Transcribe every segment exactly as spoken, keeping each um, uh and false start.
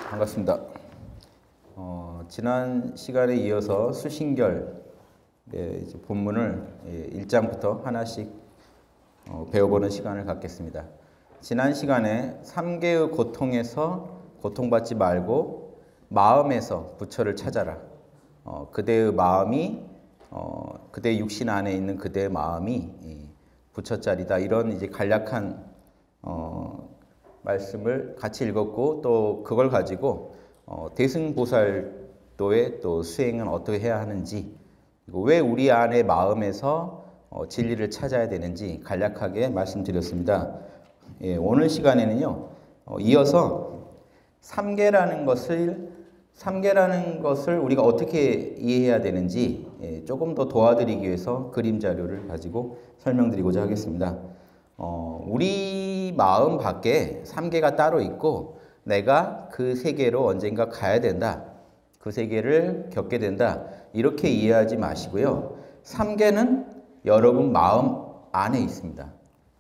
반갑습니다. 어, 지난 시간에 이어서 수신결 예, 이제 본문을 예, 일 장부터 하나씩 어, 배워보는 시간을 갖겠습니다. 지난 시간에 삼 개의 고통에서 고통받지 말고 마음에서 부처를 찾아라. 어, 그대의 마음이 어, 그대의 육신 안에 있는 그대의 마음이 예, 부처자리다. 이런 이제 간략한 어, 말씀을 같이 읽었고, 또 그걸 가지고 어, 대승보살도의 또 수행은 어떻게 해야 하는지, 그리고 왜 우리 안의 마음에서 어, 진리를 찾아야 되는지 간략하게 말씀드렸습니다. 예, 오늘 시간에는요 어, 이어서 삼계라는 것을 삼계라는 것을 우리가 어떻게 이해해야 되는지 예, 조금 더 도와드리기 위해서 그림 자료를 가지고 설명드리고자 하겠습니다. 어, 우리 마음 밖에 삼계가 따로 있고 내가 그 세계로 언젠가 가야 된다. 그 세계를 겪게 된다. 이렇게 이해하지 마시고요. 삼계는 여러분 마음 안에 있습니다.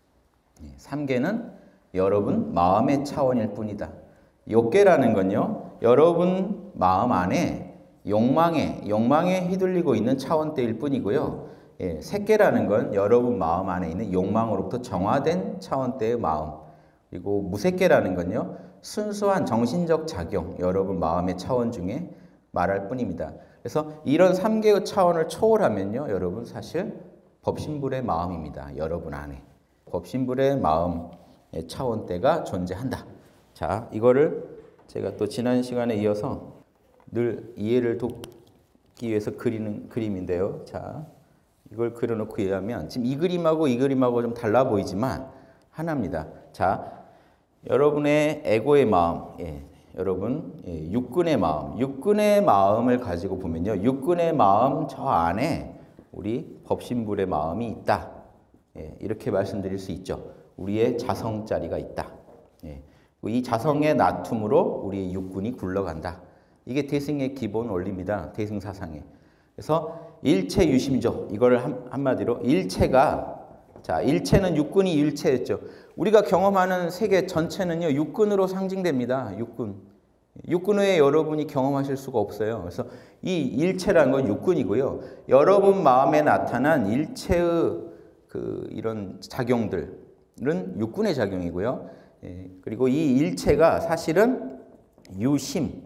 삼계는 여러분 마음의 차원일 뿐이다. 욕계라는 건요, 여러분 마음 안에 욕망에, 욕망에 휘둘리고 있는 차원대일 뿐이고요. 예, 색계라는 건 여러분 마음 안에 있는 욕망으로부터 정화된 차원대의 마음. 그리고 무색계라는 건요, 순수한 정신적 작용, 여러분 마음의 차원 중에 말할 뿐입니다. 그래서 이런 삼계의 차원을 초월하면요, 여러분 사실 법신불의 마음입니다. 여러분 안에. 법신불의 마음의 차원대가 존재한다. 자, 이거를 제가 또 지난 시간에 이어서 늘 이해를 돕기 위해서 그리는 그림인데요. 자, 이걸 그려놓고 이해하면 지금 이 그림하고 이 그림하고 좀 달라 보이지만 하나입니다. 자, 여러분의 에고의 마음, 예, 여러분 예, 육근의 마음, 육근의 마음을 가지고 보면요, 육근의 마음 저 안에 우리 법신불의 마음이 있다. 예, 이렇게 말씀드릴 수 있죠. 우리의 자성자리가 있다. 예, 이 자성의 나툼으로 우리의 육근이 굴러간다. 이게 대승의 기본 원리입니다. 대승 사상에. 그래서 일체 유심조, 이걸 한, 한마디로 일체가, 자, 일체는 육근이 일체였죠. 우리가 경험하는 세계 전체는요, 육근으로 상징됩니다. 육근. 육근 외에 여러분이 경험하실 수가 없어요. 그래서 이 일체라는 건 육근이고요. 여러분 마음에 나타난 일체의 그 이런 작용들은 육근의 작용이고요. 예, 그리고 이 일체가 사실은 유심,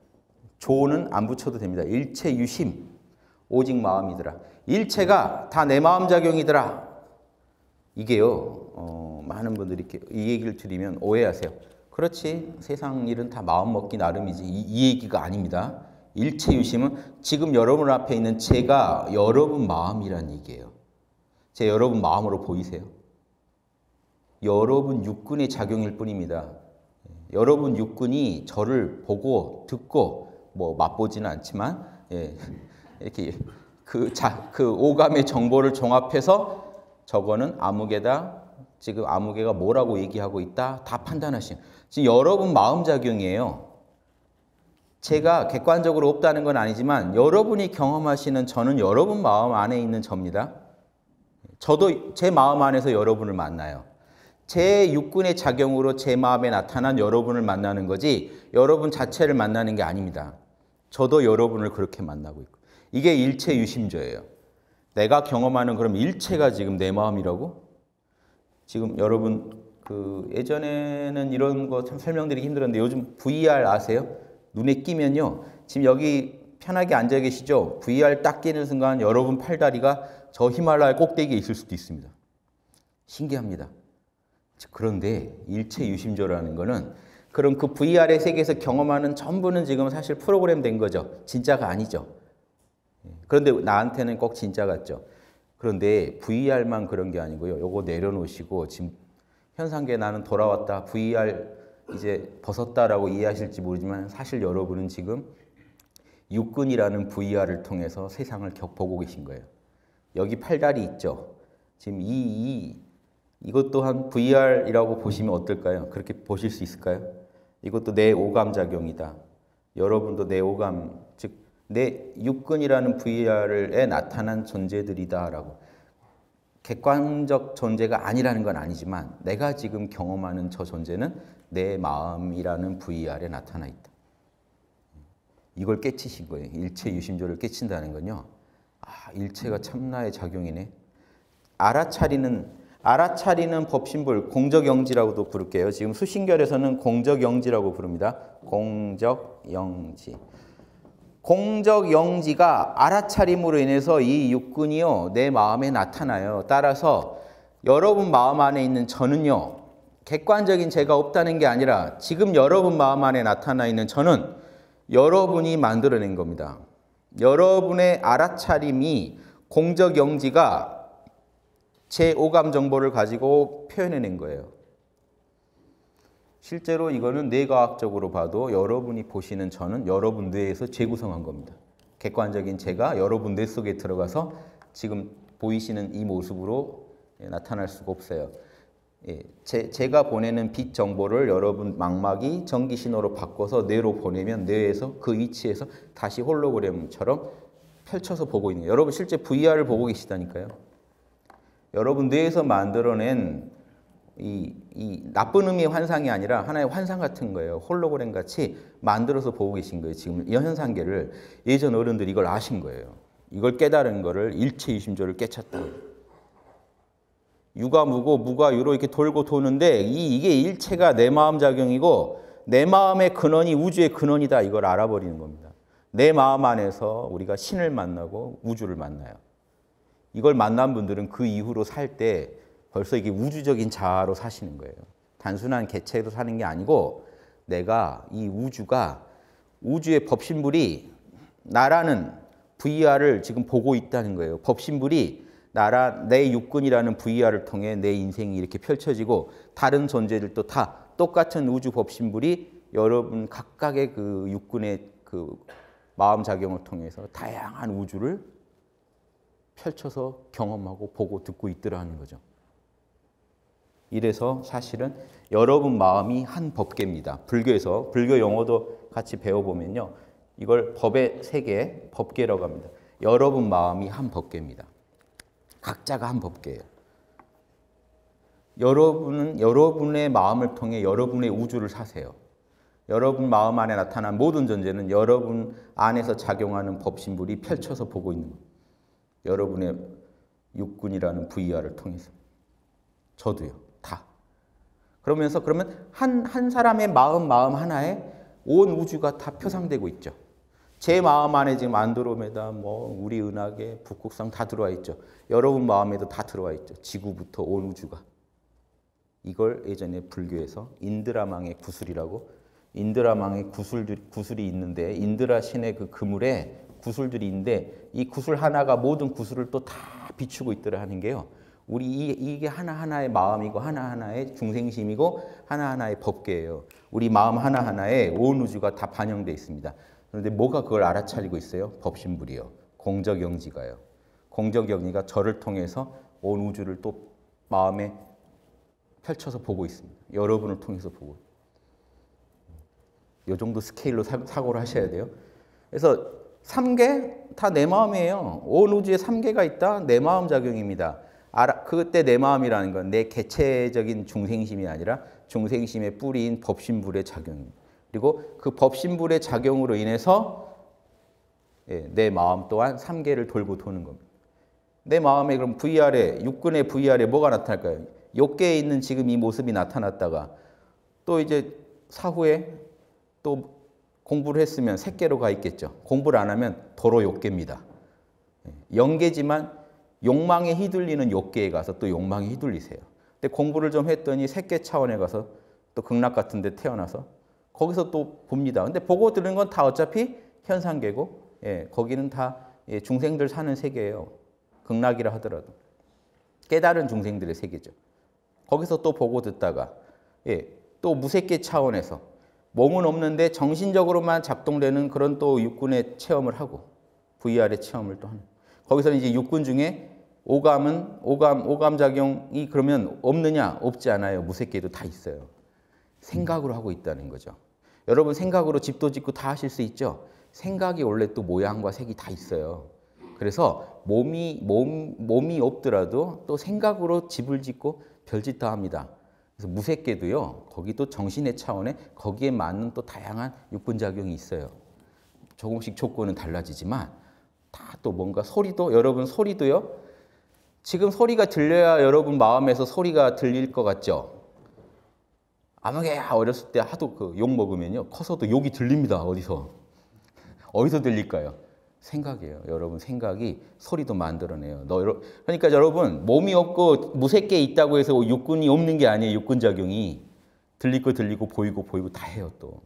조는 안 붙여도 됩니다. 일체 유심, 오직 마음이더라. 일체가 다 내 마음 작용이더라. 이게요, 어, 많은 분들이 이렇게 이 얘기를 드리면 오해하세요. 그렇지, 세상 일은 다 마음 먹기 나름이지. 이, 이 얘기가 아닙니다. 일체 유심은 지금 여러분 앞에 있는 제가 여러분 마음이란 얘기예요. 제 여러분 마음으로 보이세요? 여러분 육근의 작용일 뿐입니다. 여러분 육근이 저를 보고 듣고 뭐 맛보지는 않지만 예, 이렇게 그, 자, 그 오감의 정보를 종합해서 저거는 아무개다. 지금 아무개가 뭐라고 얘기하고 있다. 다 판단하신. 지금 여러분 마음작용이에요. 제가 객관적으로 없다는 건 아니지만 여러분이 경험하시는 저는 여러분 마음 안에 있는 저입니다. 저도 제 마음 안에서 여러분을 만나요. 제 육근의 작용으로 제 마음에 나타난 여러분을 만나는 거지 여러분 자체를 만나는 게 아닙니다. 저도 여러분을 그렇게 만나고 있고. 이게 일체 유심조예요. 내가 경험하는 그럼 일체가 지금 내 마음이라고? 지금 여러분 그 예전에는 이런 거 참 설명드리기 힘들었는데 요즘 브이알 아세요? 눈에 끼면요. 지금 여기 편하게 앉아 계시죠? 브이알 딱 끼는 순간 여러분 팔다리가 저 히말라야 꼭대기에 있을 수도 있습니다. 신기합니다. 그런데 일체 유심조라는 거는 그럼 그 브이알의 세계에서 경험하는 전부는 지금 사실 프로그램 된 거죠. 진짜가 아니죠. 그런데 나한테는 꼭 진짜 같죠. 그런데 브이알만 그런 게 아니고요. 요거 내려놓으시고 지금 현상계 나는 돌아왔다. 브이알 이제 벗었다라고 이해하실지 모르지만 사실 여러분은 지금 육근이라는 브이알을 통해서 세상을 보고 계신 거예요. 여기 팔다리 있죠. 지금 이, 이 이것 또한 브이알이라고 보시면 어떨까요? 그렇게 보실 수 있을까요? 이것도 내 오감작용이다. 여러분도 내 오감, 즉 내 육근이라는 브이알에 나타난 존재들이다라고. 객관적 존재가 아니라는 건 아니지만 내가 지금 경험하는 저 존재는 내 마음이라는 브이알에 나타나 있다. 이걸 깨치신 거예요. 일체 유심조를 깨친다는 건요. 아, 일체가 참나의 작용이네. 알아차리는 알아차리는 법신불, 공적영지라고도 부를게요. 지금 수신결에서는 공적영지라고 부릅니다. 공적영지. 공적영지가 알아차림으로 인해서 이 육군이요, 내 마음에 나타나요. 따라서 여러분 마음 안에 있는 저는요, 객관적인 제가 없다는 게 아니라 지금 여러분 마음 안에 나타나 있는 저는 여러분이 만들어낸 겁니다. 여러분의 알아차림이 공적영지가 제 오감 정보를 가지고 표현해낸 거예요. 실제로 이거는 뇌과학적으로 봐도 여러분이 보시는 저는 여러분 뇌에서 재구성한 겁니다. 객관적인 제가 여러분 뇌 속에 들어가서 지금 보이시는 이 모습으로 나타날 수가 없어요. 예, 제, 제가 보내는 빛 정보를 여러분 망막이 전기 신호로 바꿔서 뇌로 보내면 뇌에서 그 위치에서 다시 홀로그램처럼 펼쳐서 보고 있는 거예요. 여러분 실제 브이알을 보고 계시다니까요. 여러분 뇌에서 만들어낸 이, 이 나쁜 의미의 환상이 아니라 하나의 환상 같은 거예요. 홀로그램 같이 만들어서 보고 계신 거예요. 지금 이 현상계를. 예전 어른들이 이걸 아신 거예요. 이걸 깨달은 거를 일체유심조를 깨쳤다. 유가 무고 무가 유로 이렇게 돌고 도는데 이, 이게 일체가 내 마음 작용이고 내 마음의 근원이 우주의 근원이다. 이걸 알아버리는 겁니다. 내 마음 안에서 우리가 신을 만나고 우주를 만나요. 이걸 만난 분들은 그 이후로 살 때 벌써 이게 우주적인 자아로 사시는 거예요. 단순한 개체로 사는 게 아니고 내가 이 우주가 우주의 법신불이 나라는 브이알을 지금 보고 있다는 거예요. 법신불이 나라 내 육군이라는 브이알을 통해 내 인생이 이렇게 펼쳐지고 다른 존재들도 다 똑같은 우주 법신불이 여러분 각각의 그 육군의 그 마음 작용을 통해서 다양한 우주를 펼쳐서 경험하고 보고 듣고 있더라는 거죠. 이래서 사실은 여러분 마음이 한 법계입니다. 불교에서 불교 용어도 같이 배워보면요. 이걸 법의 세계, 법계라고 합니다. 여러분 마음이 한 법계입니다. 각자가 한 법계예요. 여러분은 여러분의 마음을 통해 여러분의 우주를 사세요. 여러분 마음 안에 나타난 모든 존재는 여러분 안에서 작용하는 법신불이 펼쳐서 보고 있는 거예요. 여러분의 육군이라는 브이알을 통해서. 저도요. 다. 그러면서 그러면 한, 한 사람의 마음, 마음 하나에 온 우주가 다 표상되고 있죠. 제 마음 안에 지금 안드로메다, 뭐 우리 은하계, 북극성 다 들어와 있죠. 여러분 마음에도 다 들어와 있죠. 지구부터 온 우주가. 이걸 예전에 불교에서 인드라망의 구슬이라고, 인드라망의 구슬들이, 구슬이 있는데 인드라 신의 그 그물에 구슬들이 있는데 이 구슬 하나가 모든 구슬을 또 다 비추고 있더라 하는 게요. 우리 이, 이게 하나하나의 마음이고 하나하나의 중생심이고 하나하나의 법계예요. 우리 마음 하나하나에 온 우주가 다 반영되어 있습니다. 그런데 뭐가 그걸 알아차리고 있어요? 법신불이요. 공적영지가요. 공적영지가 저를 통해서 온 우주를 또 마음에 펼쳐서 보고 있습니다. 여러분을 통해서 보고. 이 정도 스케일로 사, 사고를 하셔야 돼요. 그래서 삼 계 다 내 마음이에요. 온 우주에 삼 계가 있다. 내 마음 작용입니다. 알아, 그때 내 마음이라는 건 내 개체적인 중생심이 아니라 중생심의 뿌리인 법신불의 작용입니다. 그리고 그 법신불의 작용으로 인해서 예, 내 마음 또한 삼 계를 돌고 도는 겁니다. 내 마음에 그럼 브이알에, 육군의 브이알에 뭐가 나타날까요? 욕계에 있는 지금 이 모습이 나타났다가 또 이제 사후에 또 공부를 했으면 색계로 가 있겠죠. 공부를 안 하면 도로 욕계입니다. 영계지만 욕망에 휘둘리는 욕계에 가서 또 욕망에 휘둘리세요. 근데 공부를 좀 했더니 색계 차원에 가서 또 극락 같은 데 태어나서 거기서 또 봅니다. 근데 보고 들은 건 다 어차피 현상계고, 예, 거기는 다 예, 중생들 사는 세계예요. 극락이라 하더라도. 깨달은 중생들의 세계죠. 거기서 또 보고 듣다가, 예, 또 무색계 차원에서 몸은 없는데 정신적으로만 작동되는 그런 또 육군의 체험을 하고, 브이알의 체험을 또 하는. 거기서는 이제 육군 중에 오감은, 오감, 오감작용이 그러면 없느냐? 없지 않아요. 무색계도 다 있어요. 생각으로 하고 있다는 거죠. 여러분 생각으로 집도 짓고 다 하실 수 있죠? 생각이 원래 또 모양과 색이 다 있어요. 그래서 몸이, 몸, 몸이 없더라도 또 생각으로 집을 짓고 별짓 다 합니다. 그래서 무색계도요, 거기 또 정신의 차원에 거기에 맞는 또 다양한 육군작용이 있어요. 조금씩 조건은 달라지지만 다 또 뭔가 소리도 여러분 소리도요. 지금 소리가 들려야 여러분 마음에서 소리가 들릴 것 같죠? 아무게 어렸을 때 하도 그 욕 먹으면요. 커서도 욕이 들립니다. 어디서? 어디서 들릴까요? 생각이에요. 여러분 생각이 소리도 만들어내요. 너, 그러니까 여러분 몸이 없고 무색계 있다고 해서 육군이 없는 게 아니에요. 육군작용이. 들릴 거 들리고 보이고 보이고 다 해요 또.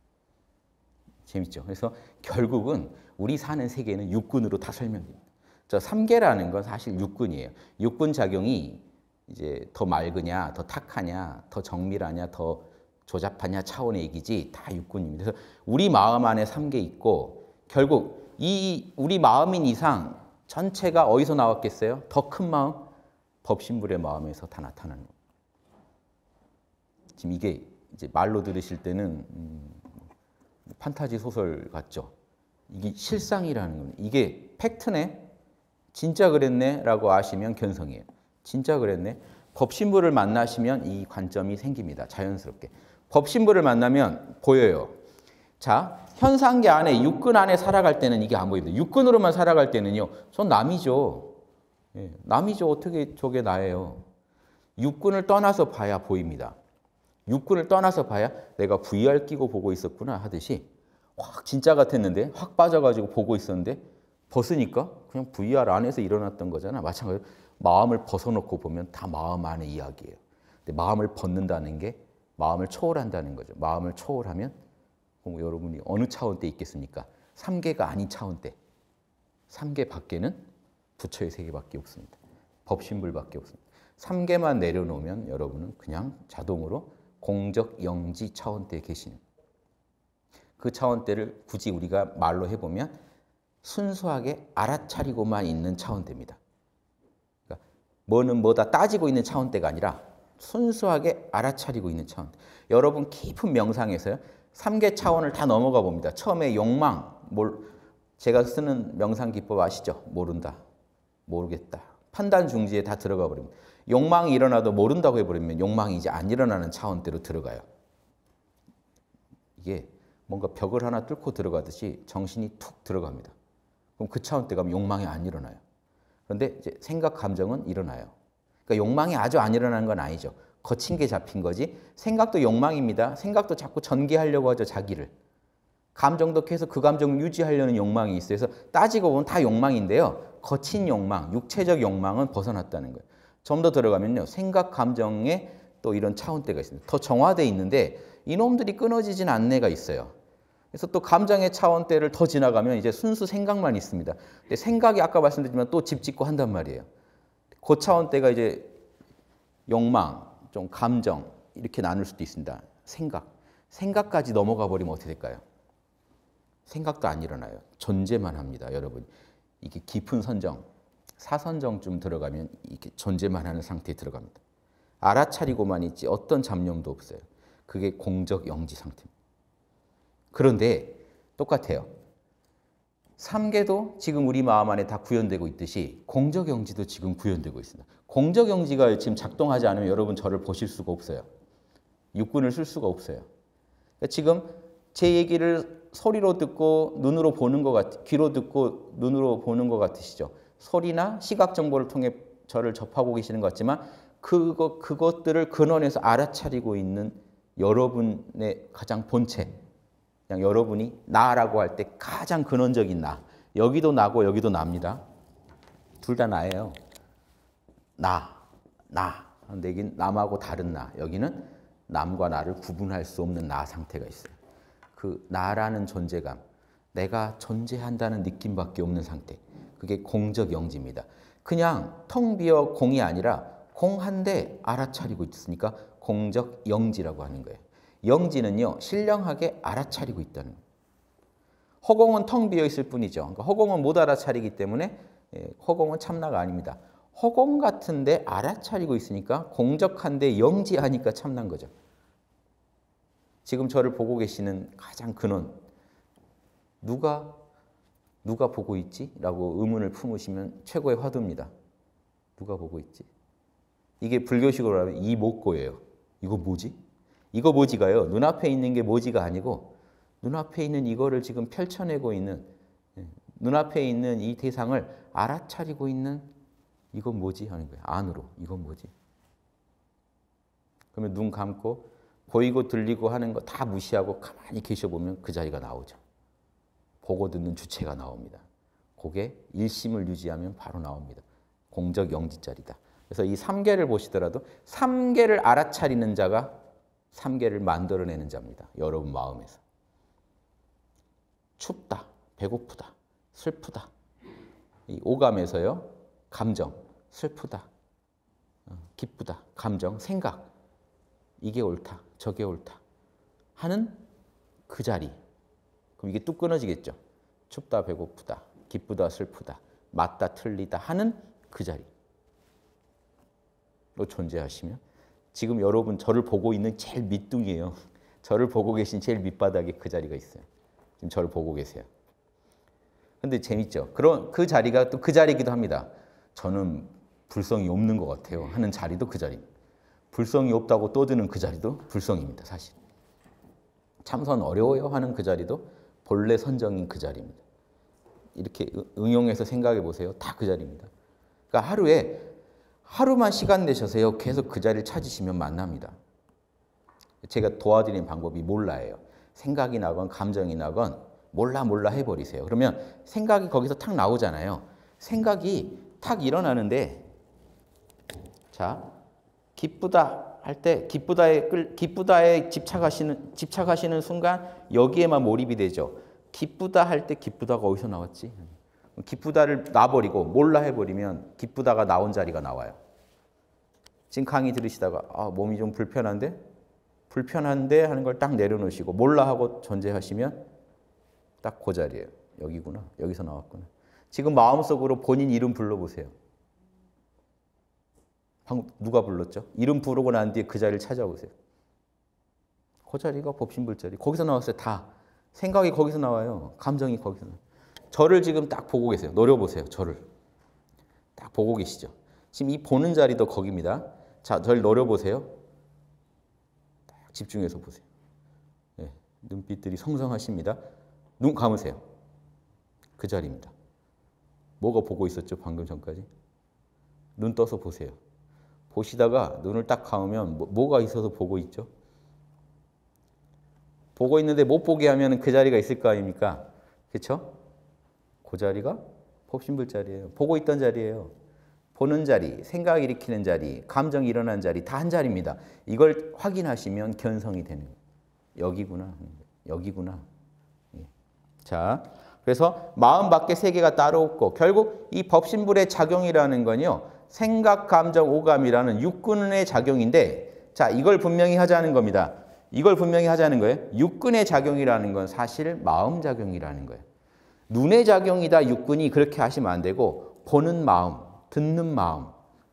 재밌죠? 그래서 결국은 우리 사는 세계는 육군으로 다 설명됩니다. 저 삼계라는 건 사실 육군이에요. 육군 작용이 이제 더 맑으냐, 더 탁하냐, 더 정밀하냐, 더 조잡하냐 차원의 얘기지 다 육군입니다. 그래서 우리 마음 안에 삼계 있고 결국 이 우리 마음인 이상 전체가 어디서 나왔겠어요? 더 큰 마음? 법신불의 마음에서 다 나타나는 거예요. 지금 이게 이제 말로 들으실 때는 음, 판타지 소설 같죠? 이게 실상이라는 겁니다. 이게 팩트네? 진짜 그랬네? 라고 아시면 견성이에요. 진짜 그랬네? 법신부를 만나시면 이 관점이 생깁니다. 자연스럽게. 법신부를 만나면 보여요. 자, 현상계 안에 육군 안에 살아갈 때는 이게 안 보입니다. 육군으로만 살아갈 때는요. 전 남이죠. 예, 남이죠. 어떻게 저게 나예요. 육군을 떠나서 봐야 보입니다. 육군을 떠나서 봐야 내가 브이알 끼고 보고 있었구나 하듯이 확 진짜 같았는데 확 빠져가지고 보고 있었는데 벗으니까 그냥 브이알 안에서 일어났던 거잖아. 마찬가지로 마음을 벗어놓고 보면 다 마음 안의 이야기예요. 근데 마음을 벗는다는 게 마음을 초월한다는 거죠. 마음을 초월하면 그럼 여러분이 어느 차원대에 있겠습니까? 삼계가 아닌 차원대. 삼계 밖에는 부처의 세계밖에 없습니다. 법신불밖에 없습니다. 삼계만 내려놓으면 여러분은 그냥 자동으로 공적 영지 차원대에 계시는 그 차원대를 굳이 우리가 말로 해보면 순수하게 알아차리고만 있는 차원대입니다. 그러니까 뭐는 뭐다 따지고 있는 차원대가 아니라 순수하게 알아차리고 있는 차원대. 여러분 깊은 명상에서요. 삼계 차원을 다 넘어가 봅니다. 처음에 욕망, 뭘 제가 쓰는 명상 기법 아시죠? 모른다, 모르겠다. 판단 중지에 다 들어가 버립니다. 욕망이 일어나도 모른다고 해버리면 욕망이 이제 안 일어나는 차원대로 들어가요. 이게 뭔가 벽을 하나 뚫고 들어가듯이 정신이 툭 들어갑니다. 그럼 그 차원대 가면 욕망이 안 일어나요. 그런데 이제 생각, 감정은 일어나요. 그러니까 욕망이 아주 안 일어나는 건 아니죠. 거친 게 잡힌 거지. 생각도 욕망입니다. 생각도 자꾸 전개하려고 하죠, 자기를. 감정도 계속 그 감정을 유지하려는 욕망이 있어요. 그래서 따지고 보면 다 욕망인데요. 거친 욕망, 육체적 욕망은 벗어났다는 거예요. 좀 더 들어가면요. 생각, 감정에 또 이런 차원대가 있습니다. 더 정화되어 있는데 이놈들이 끊어지진 않네가 있어요. 그래서 또 감정의 차원대를 더 지나가면 이제 순수 생각만 있습니다. 근데 생각이 아까 말씀드렸지만 또 집 짓고 한단 말이에요. 그 차원대가 이제 욕망, 좀 감정 이렇게 나눌 수도 있습니다. 생각. 생각까지 넘어가 버리면 어떻게 될까요? 생각도 안 일어나요. 존재만 합니다. 여러분. 이게 깊은 선정, 사선정쯤 들어가면 이게 존재만 하는 상태에 들어갑니다. 알아차리고만 있지 어떤 잡념도 없어요. 그게 공적 영지 상태입니다. 그런데 똑같아요. 삼계도 지금 우리 마음 안에 다 구현되고 있듯이 공적 영지도 지금 구현되고 있습니다. 공적 영지가 지금 작동하지 않으면 여러분 저를 보실 수가 없어요. 육군을 쓸 수가 없어요. 그러니까 지금 제 얘기를 소리로 듣고 눈으로 보는 것 같, 귀로 듣고 눈으로 보는 것 같으시죠? 소리나 시각 정보를 통해 저를 접하고 계시는 것 같지만 그것, 그것들을 근원에서 알아차리고 있는 여러분의 가장 본체, 그냥 여러분이 나라고 할 때 가장 근원적인 나. 여기도 나고 여기도 나입니다. 둘 다 나예요. 나, 나. 근데 여긴 남하고 다른 나. 여기는 남과 나를 구분할 수 없는 나 상태가 있어요. 그 나라는 존재감, 내가 존재한다는 느낌밖에 없는 상태. 그게 공적 영지입니다. 그냥 텅 비어 공이 아니라 공한데 알아차리고 있으니까 공적 영지라고 하는 거예요. 영지는요, 신령하게 알아차리고 있다는 거예요. 허공은 텅 비어 있을 뿐이죠. 그러니까 허공은 못 알아차리기 때문에 허공은 참나가 아닙니다. 허공 같은데 알아차리고 있으니까 공적한데 영지하니까 참난 거죠. 지금 저를 보고 계시는 가장 근원, 누가 누가 보고 있지? 라고 의문을 품으시면 최고의 화두입니다. 누가 보고 있지? 이게 불교식으로 하면 이목고예요. 이거 뭐지? 이거 뭐지가요. 눈앞에 있는 게 뭐지가 아니고 눈앞에 있는 이거를 지금 펼쳐내고 있는, 눈앞에 있는 이 대상을 알아차리고 있는 이건 뭐지 하는 거예요. 안으로. 이건 뭐지? 그러면 눈 감고 보이고 들리고 하는 거 다 무시하고 가만히 계셔보면 그 자리가 나오죠. 보고 듣는 주체가 나옵니다. 그게 일심을 유지하면 바로 나옵니다. 공적 영지자리다. 그래서 이 삼계를 보시더라도 삼계를 알아차리는 자가 삼계를 만들어내는 자입니다. 여러분 마음에서. 춥다, 배고프다, 슬프다. 이 오감에서요. 감정, 슬프다, 기쁘다, 감정, 생각. 이게 옳다, 저게 옳다 하는 그 자리. 그럼 이게 뚝 끊어지겠죠. 춥다, 배고프다, 기쁘다, 슬프다, 맞다, 틀리다 하는 그 자리. 로 존재하시면 지금 여러분 저를 보고 있는 제일 밑둥이에요. 저를 보고 계신 제일 밑바닥에 그 자리가 있어요. 지금 저를 보고 계세요. 근데 재밌죠. 그런 그 자리가 또 그 자리이기도 합니다. 저는 불성이 없는 것 같아요 하는 자리도 그 자리. 불성이 없다고 떠드는 그 자리도 불성입니다. 사실. 참선 어려워요 하는 그 자리도 본래 선정인 그 자리입니다. 이렇게 응용해서 생각해 보세요. 다 그 자리입니다. 그러니까 하루에 하루만 시간 내셔서요. 계속 그 자리를 찾으시면 만납니다. 제가 도와드리는 방법이 몰라예요. 생각이 나건 감정이 나건 몰라 몰라 해버리세요. 그러면 생각이 거기서 탁 나오잖아요. 생각이 탁 일어나는데 자 기쁘다 할 때 기쁘다에 끌 기쁘다에 집착하시는 집착하시는 순간 여기에만 몰입이 되죠. 기쁘다 할 때 기쁘다가 어디서 나왔지? 기쁘다를 놔버리고 몰라 해버리면 기쁘다가 나온 자리가 나와요. 지금 강의 들으시다가 아, 몸이 좀 불편한데? 불편한데 하는 걸 딱 내려놓으시고 몰라 하고 존재하시면 딱 그 자리예요. 여기구나. 여기서 나왔구나. 지금 마음속으로 본인 이름 불러보세요. 방금 누가 불렀죠? 이름 부르고 난 뒤에 그 자리를 찾아오세요. 그 자리가 법신불 자리. 거기서 나왔어요. 다. 생각이 거기서 나와요. 감정이 거기서 나와요. 저를 지금 딱 보고 계세요. 노려보세요. 저를. 딱 보고 계시죠. 지금 이 보는 자리도 거기입니다. 자, 저를 노려보세요. 딱 집중해서 보세요. 네, 눈빛들이 성성하십니다. 눈 감으세요. 그 자리입니다. 뭐가 보고 있었죠? 방금 전까지. 눈 떠서 보세요. 보시다가 눈을 딱 감으면 뭐, 뭐가 있어서 보고 있죠? 보고 있는데 못 보게 하면 그 자리가 있을 거 아닙니까? 그렇죠? 그 자리가 법신불 자리예요. 보고 있던 자리예요. 보는 자리, 생각 일으키는 자리, 감정 일어난 자리 다 한 자리입니다. 이걸 확인하시면 견성이 되는 거예요. 여기구나. 여기구나. 자, 그래서 마음 밖에 세계가 따로 없고 결국 이 법신불의 작용이라는 건요. 생각, 감정, 오감이라는 육근의 작용인데 자, 이걸 분명히 하자는 겁니다. 이걸 분명히 하자는 거예요. 육근의 작용이라는 건 사실 마음 작용이라는 거예요. 눈의 작용이다 육근이 그렇게 하시면 안 되고 보는 마음, 듣는 마음.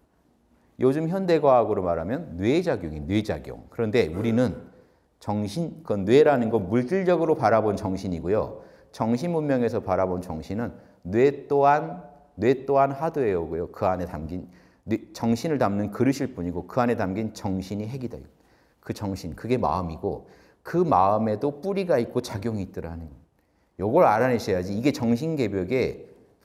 요즘 현대과학으로 말하면 뇌작용이 뇌작용. 그런데 우리는 정신, 그 뇌라는 건 물질적으로 바라본 정신이고요. 정신문명에서 바라본 정신은 뇌 또한 뇌 또한 하드웨어고요. 그 안에 담긴 뇌, 정신을 담는 그릇일 뿐이고 그 안에 담긴 정신이 핵이다. 그 정신, 그게 마음이고 그 마음에도 뿌리가 있고 작용이 있더라는 거예요. 요걸 알아내셔야지. 이게 정신개벽의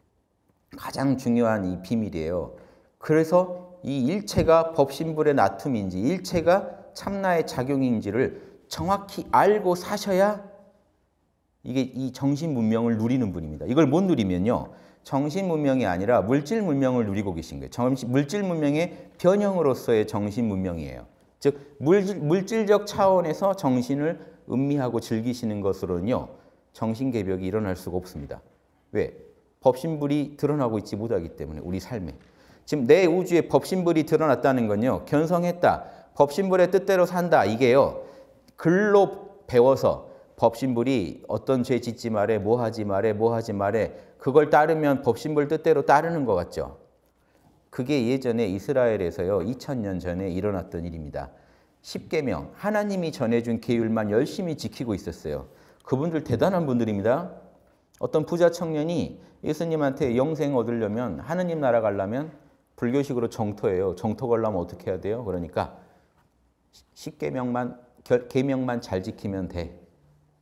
가장 중요한 이 비밀이에요. 그래서 이 일체가 법신불의 나툼인지 일체가 참나의 작용인지를 정확히 알고 사셔야 이게 이 정신 문명을 누리는 분입니다. 이걸 못 누리면요. 정신 문명이 아니라 물질 문명을 누리고 계신 거예요. 정신, 물질 문명의 변형으로서의 정신 문명이에요. 즉 물질, 물질적 차원에서 정신을 음미하고 즐기시는 것으로는요. 정신개벽이 일어날 수가 없습니다. 왜? 법신불이 드러나고 있지 못하기 때문에 우리 삶에. 지금 내 우주에 법신불이 드러났다는 건요. 견성했다. 법신불의 뜻대로 산다. 이게요. 글로 배워서 법신불이 어떤 죄 짓지 말에 뭐 하지 말에 뭐 하지 말에 그걸 따르면 법신불 뜻대로 따르는 것 같죠. 그게 예전에 이스라엘에서요. 이천 년 전에 일어났던 일입니다. 십계명 하나님이 전해준 계율만 열심히 지키고 있었어요. 그분들 대단한 분들입니다. 어떤 부자 청년이 예수님한테 영생 얻으려면 하느님 나라 가려면 불교식으로 정토예요. 정토 가려면 어떻게 해야 돼요? 그러니까 십계명만 계명만 잘 지키면 돼.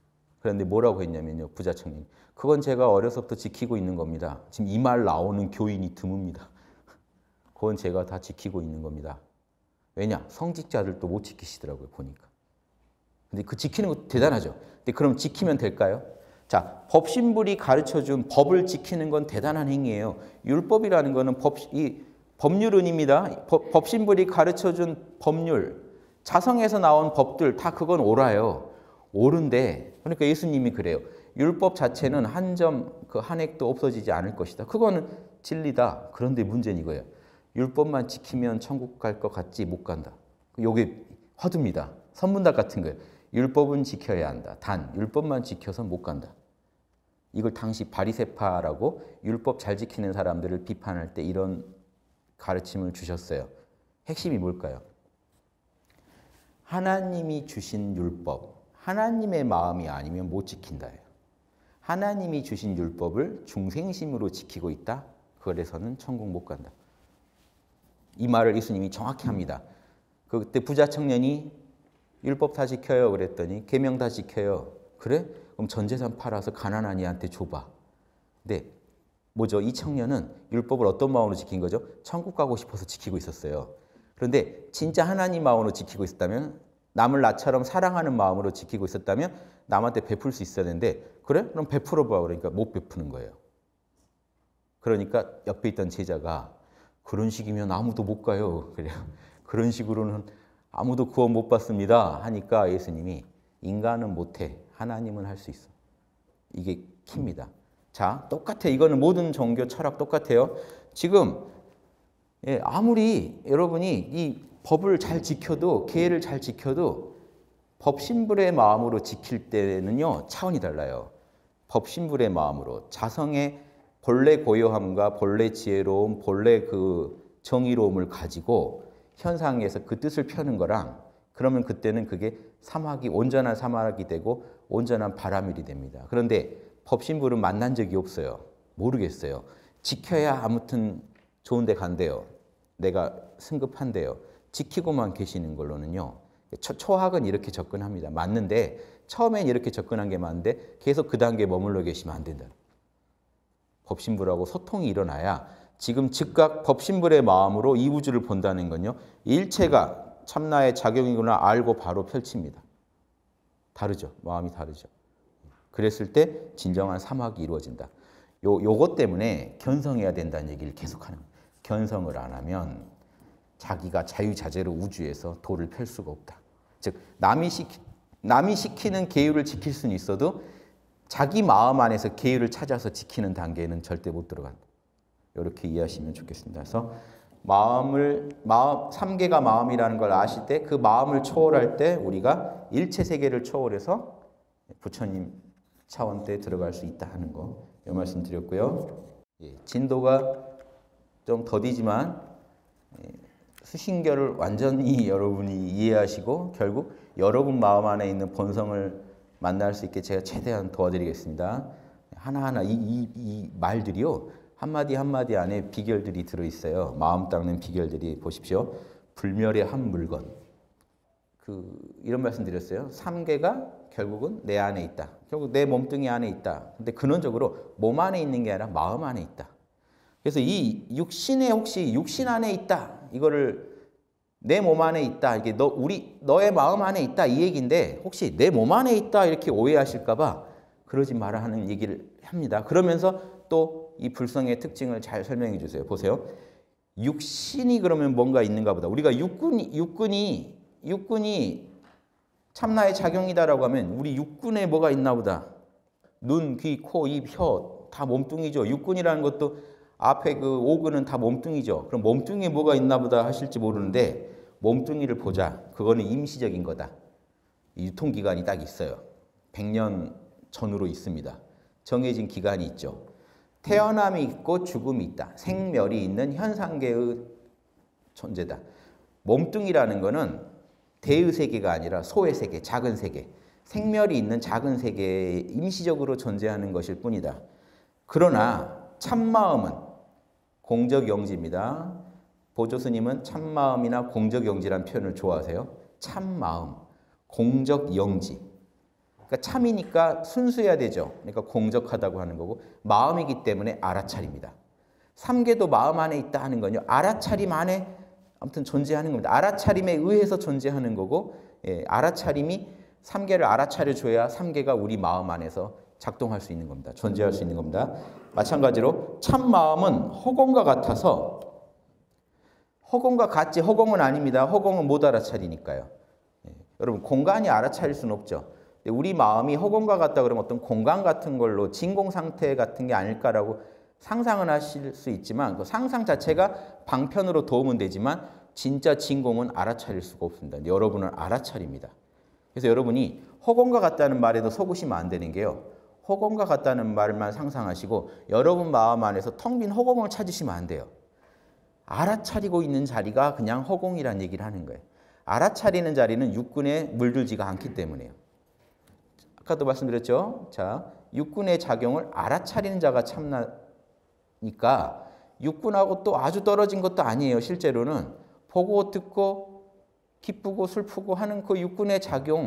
그런데 뭐라고 했냐면요. 부자 청년이. 그건 제가 어려서부터 지키고 있는 겁니다. 지금 이 말 나오는 교인이 드뭅니다. 그건 제가 다 지키고 있는 겁니다. 왜냐? 성직자들도 못 지키시더라고요. 보니까. 근데 그 지키는 거 대단하죠. 근데 그럼 지키면 될까요? 자, 법신불이 가르쳐준 법을 지키는 건 대단한 행위예요. 율법이라는 거는 법, 이 법률은입니다. 법, 법신불이 가르쳐준 법률, 자성에서 나온 법들 다 그건 옳아요. 옳은데 그러니까 예수님이 그래요. 율법 자체는 한 점, 그 한 획도 없어지지 않을 것이다. 그거는 진리다. 그런데 문제는 이거예요. 율법만 지키면 천국 갈 것 같지 못 간다. 요게 화두입니다. 선문답 같은 거예요. 율법은 지켜야 한다. 단 율법만 지켜서 못 간다. 이걸 당시 바리새파라고 율법 잘 지키는 사람들을 비판할 때 이런 가르침을 주셨어요. 핵심이 뭘까요? 하나님이 주신 율법, 하나님의 마음이 아니면 못 지킨다예요. 하나님이 주신 율법을 중생심으로 지키고 있다? 그래서는 천국 못 간다. 이 말을 예수님이 정확히 합니다. 그때 부자 청년이 율법 다 지켜요 그랬더니 계명 다 지켜요. 그래? 그럼 전 재산 팔아서 가난한 이한테 줘봐. 근데 뭐죠? 이 청년은 율법을 어떤 마음으로 지킨 거죠? 천국 가고 싶어서 지키고 있었어요. 그런데 진짜 하나님 마음으로 지키고 있었다면, 남을 나처럼 사랑하는 마음으로 지키고 있었다면 남한테 베풀 수 있어야 되는데, 그래? 그럼 베풀어봐. 그러니까 못 베푸는 거예요. 그러니까 옆에 있던 제자가 그런 식이면 아무도 못 가요. 그래요. 그런 식으로는 아무도 구원 못 받습니다. 하니까 예수님이 인간은 못해. 하나님은 할 수 있어. 이게 키입니다. 자, 똑같아. 이거는 모든 종교 철학 똑같아요. 지금 예, 아무리 여러분이 이 법을 잘 지켜도, 계율을 잘 지켜도 법신불의 마음으로 지킬 때는요 차원이 달라요. 법신불의 마음으로 자성의 본래 고요함과 본래 지혜로움, 본래 그 정의로움을 가지고 현상에서 그 뜻을 펴는 거랑, 그러면 그때는 그게 사막이 온전한 사막이 되고 온전한 바라밀이 됩니다. 그런데 법신불은 만난 적이 없어요. 모르겠어요. 지켜야 아무튼 좋은 데 간대요. 내가 승급한대요. 지키고만 계시는 걸로는요. 초, 초학은 이렇게 접근합니다. 맞는데 처음엔 이렇게 접근한 게 맞는데 계속 그 단계에 머물러 계시면 안 된다. 법신불하고 소통이 일어나야, 지금 즉각 법신불의 마음으로 이 우주를 본다는 건요, 일체가 참나의 작용이구나 알고 바로 펼칩니다. 다르죠. 마음이 다르죠. 그랬을 때 진정한 사막이 이루어진다. 요, 요것 때문에 견성해야 된다는 얘기를 계속하는 거예요. 견성을 안 하면 자기가 자유자재로 우주에서 도를 펼 수가 없다. 즉 남이, 시키, 남이 시키는 계율을 지킬 수는 있어도 자기 마음 안에서 계율을 찾아서 지키는 단계는 절대 못 들어간다. 이렇게 이해하시면 좋겠습니다. 그래서 마음을, 마음, 삼계가 마음이라는 걸 아실 때 그 마음을 초월할 때 우리가 일체 세계를 초월해서 부처님 차원대에 들어갈 수 있다 하는 거, 이 말씀 드렸고요. 예, 진도가 좀 더디지만 수신결을 완전히 여러분이 이해하시고 결국 여러분 마음 안에 있는 본성을 만날 수 있게 제가 최대한 도와드리겠습니다. 하나하나 이, 이, 이 말들이요, 한마디 한마디 안에 비결들이 들어있어요. 마음 닦는 비결들이 보십시오. 불멸의 한 물건. 그 이런 말씀 드렸어요. 삼계가 결국은 내 안에 있다. 결국 내 몸뚱이 안에 있다. 근데 근원적으로 몸 안에 있는 게 아니라 마음 안에 있다. 그래서 이 육신에 혹시 육신 안에 있다. 이거를 내 몸 안에 있다. 이게 너 우리 너의 마음 안에 있다 이 얘기인데, 혹시 내 몸 안에 있다 이렇게 오해하실까 봐 그러지 마라 하는 얘기를 합니다. 그러면서 또 이 불성의 특징을 잘 설명해 주세요. 보세요. 육신이 그러면 뭔가 있는가 보다. 우리가 육군이 육군이 육군이 참나의 작용이다라고 하면 우리 육군에 뭐가 있나 보다. 눈, 귀, 코, 입, 혀 다 몸뚱이죠. 육군이라는 것도 앞에 그 오근은 다 몸뚱이죠. 그럼 몸뚱이에 뭐가 있나 보다 하실지 모르는데, 몸뚱이를 보자. 그거는 임시적인 거다. 유통기간이 딱 있어요. 백 년 전후로 있습니다. 정해진 기간이 있죠. 태어남이 있고 죽음이 있다. 생멸이 있는 현상계의 존재다. 몸뚱이라는 거는 대의 세계가 아니라 소의 세계, 작은 세계. 생멸이 있는 작은 세계에 임시적으로 존재하는 것일 뿐이다. 그러나 참마음은 공적영지입니다. 보조스님은 참마음이나 공적영지란 표현을 좋아하세요. 참마음, 공적영지. 그러니까 참이니까 순수해야 되죠. 그러니까 공적하다고 하는 거고 마음이기 때문에 알아차립니다. 삼계도 마음 안에 있다 하는 건요. 알아차림 안에 아무튼 존재하는 겁니다. 알아차림에 의해서 존재하는 거고 예, 알아차림이 삼계를 알아차려줘야 삼계가 우리 마음 안에서 작동할 수 있는 겁니다. 존재할 수 있는 겁니다. 마찬가지로 참 마음은 허공과 같아서 허공과 같지 허공은 아닙니다. 허공은 못 알아차리니까요. 예, 여러분 공간이 알아차릴 수는 없죠. 우리 마음이 허공과 같다 그러면 어떤 공간 같은 걸로 진공 상태 같은 게 아닐까라고 상상은 하실 수 있지만 그 상상 자체가 방편으로 도움은 되지만 진짜 진공은 알아차릴 수가 없습니다. 여러분은 알아차립니다. 그래서 여러분이 허공과 같다는 말에도 속으시면 안 되는 게요. 허공과 같다는 말만 상상하시고 여러분 마음 안에서 텅 빈 허공을 찾으시면 안 돼요. 알아차리고 있는 자리가 그냥 허공이라는 얘기를 하는 거예요. 알아차리는 자리는 육군에 물들지가 않기 때문에요. 아까도 말씀드렸죠. 자, 육군의 작용을 알아차리는 자가 참나니까 육군하고 또 아주 떨어진 것도 아니에요. 실제로는 보고 듣고 기쁘고 슬프고 하는 그 육군의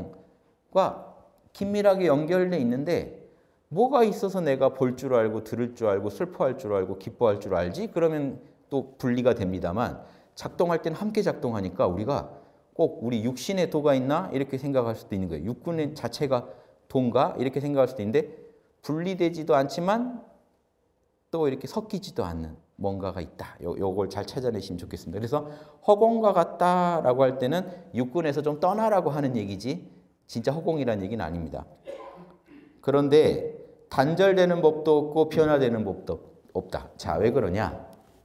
작용과 긴밀하게 연결되어 있는데 뭐가 있어서 내가 볼 줄 알고 들을 줄 알고 슬퍼할 줄 알고 기뻐할 줄 알지? 그러면 또 분리가 됩니다만 작동할 때는 함께 작동하니까 우리가 꼭 우리 육신에 도가 있나? 이렇게 생각할 수도 있는 거예요. 육군 자체가 도인가? 이렇게 생각할 수도 있는데 분리되지도 않지만 또 이렇게 섞이지도 않는 뭔가가 있다. 요, 요걸 잘 찾아내시면 좋겠습니다. 그래서 허공과 같다라고 할 때는 육군에서 좀 떠나라고 하는 얘기지 진짜 허공이라는 얘기는 아닙니다. 그런데 단절되는 법도 없고 변화되는 법도 없다. 자, 왜 그러냐?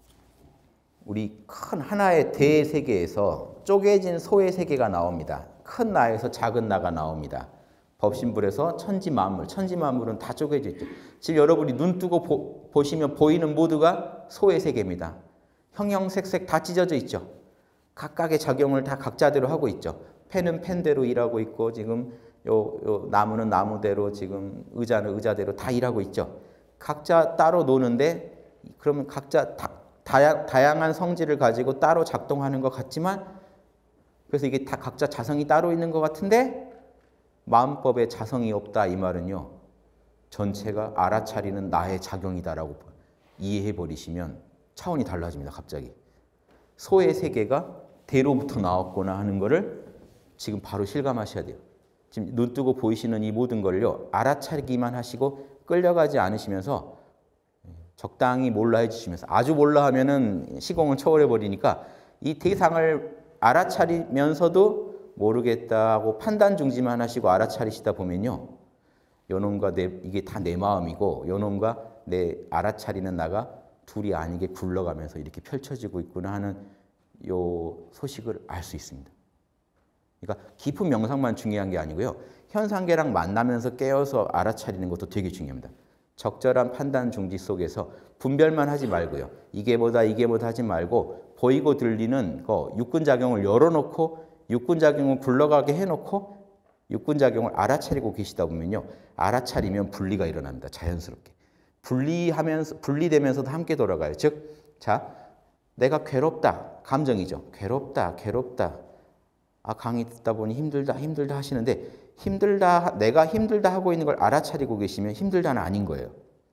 우리 큰 하나의 대세계에서 쪼개진 소의 세계가 나옵니다. 큰 나에서 작은 나가 나옵니다. 법신불에서 천지만물, 천지만물은 다 쪼개져 있죠. 지금 여러분이 눈 뜨고 보, 보시면 보이는 모두가 소의 세계입니다. 형형색색 다 찢어져 있죠. 각각의 작용을 다 각자대로 하고 있죠. 펜은 펜대로 일하고 있고 지금 요, 요 나무는 나무대로 지금 의자는 의자대로 다 일하고 있죠. 각자 따로 노는데 그러면 각자 다, 다양, 다양한 성질을 가지고 따로 작동하는 것 같지만 그래서 이게 다 각자 자성이 따로 있는 것 같은데 마음법에 자성이 없다 이 말은요. 전체가 알아차리는 나의 작용이다라고 이해해 버리시면 차원이 달라집니다. 갑자기. 소의 세계가 대로부터 나왔구나 하는 거를 지금 바로 실감하셔야 돼요. 지금 눈 뜨고 보이시는 이 모든 걸요. 알아차리기만 하시고 끌려가지 않으시면서 적당히 몰라 해주시면서 아주 몰라 하면은 시공을 초월해 버리니까 이 대상을 알아차리면서도 모르겠다 하고 판단 중지만 하시고 알아차리시다 보면요. 요놈과 내, 이게 다 내 마음이고 요놈과 내 알아차리는 나가 둘이 아니게 굴러가면서 이렇게 펼쳐지고 있구나 하는 요 소식을 알 수 있습니다. 그러니까 깊은 명상만 중요한 게 아니고요. 현상계랑 만나면서 깨어서 알아차리는 것도 되게 중요합니다. 적절한 판단 중지 속에서 분별만 하지 말고요. 이게 뭐다 이게 뭐다 하지 말고 보이고 들리는 거 육군작용을 열어놓고 육군작용을 굴러가게 해놓고 육군작용을 알아차리고 계시다 보면요. 알아차리면 분리가 일어납니다. 자연스럽게. 분리하면서, 분리되면서도 함께 돌아가요. 즉, 자, 내가 괴롭다. 감정이죠. 괴롭다, 괴롭다. 아, 강의 듣다 보니 힘들다, 힘들다 하시는데 힘들다, 내가 힘들다 하고 있는 걸 알아차리고 계시면 힘들다는 아닌 거예요.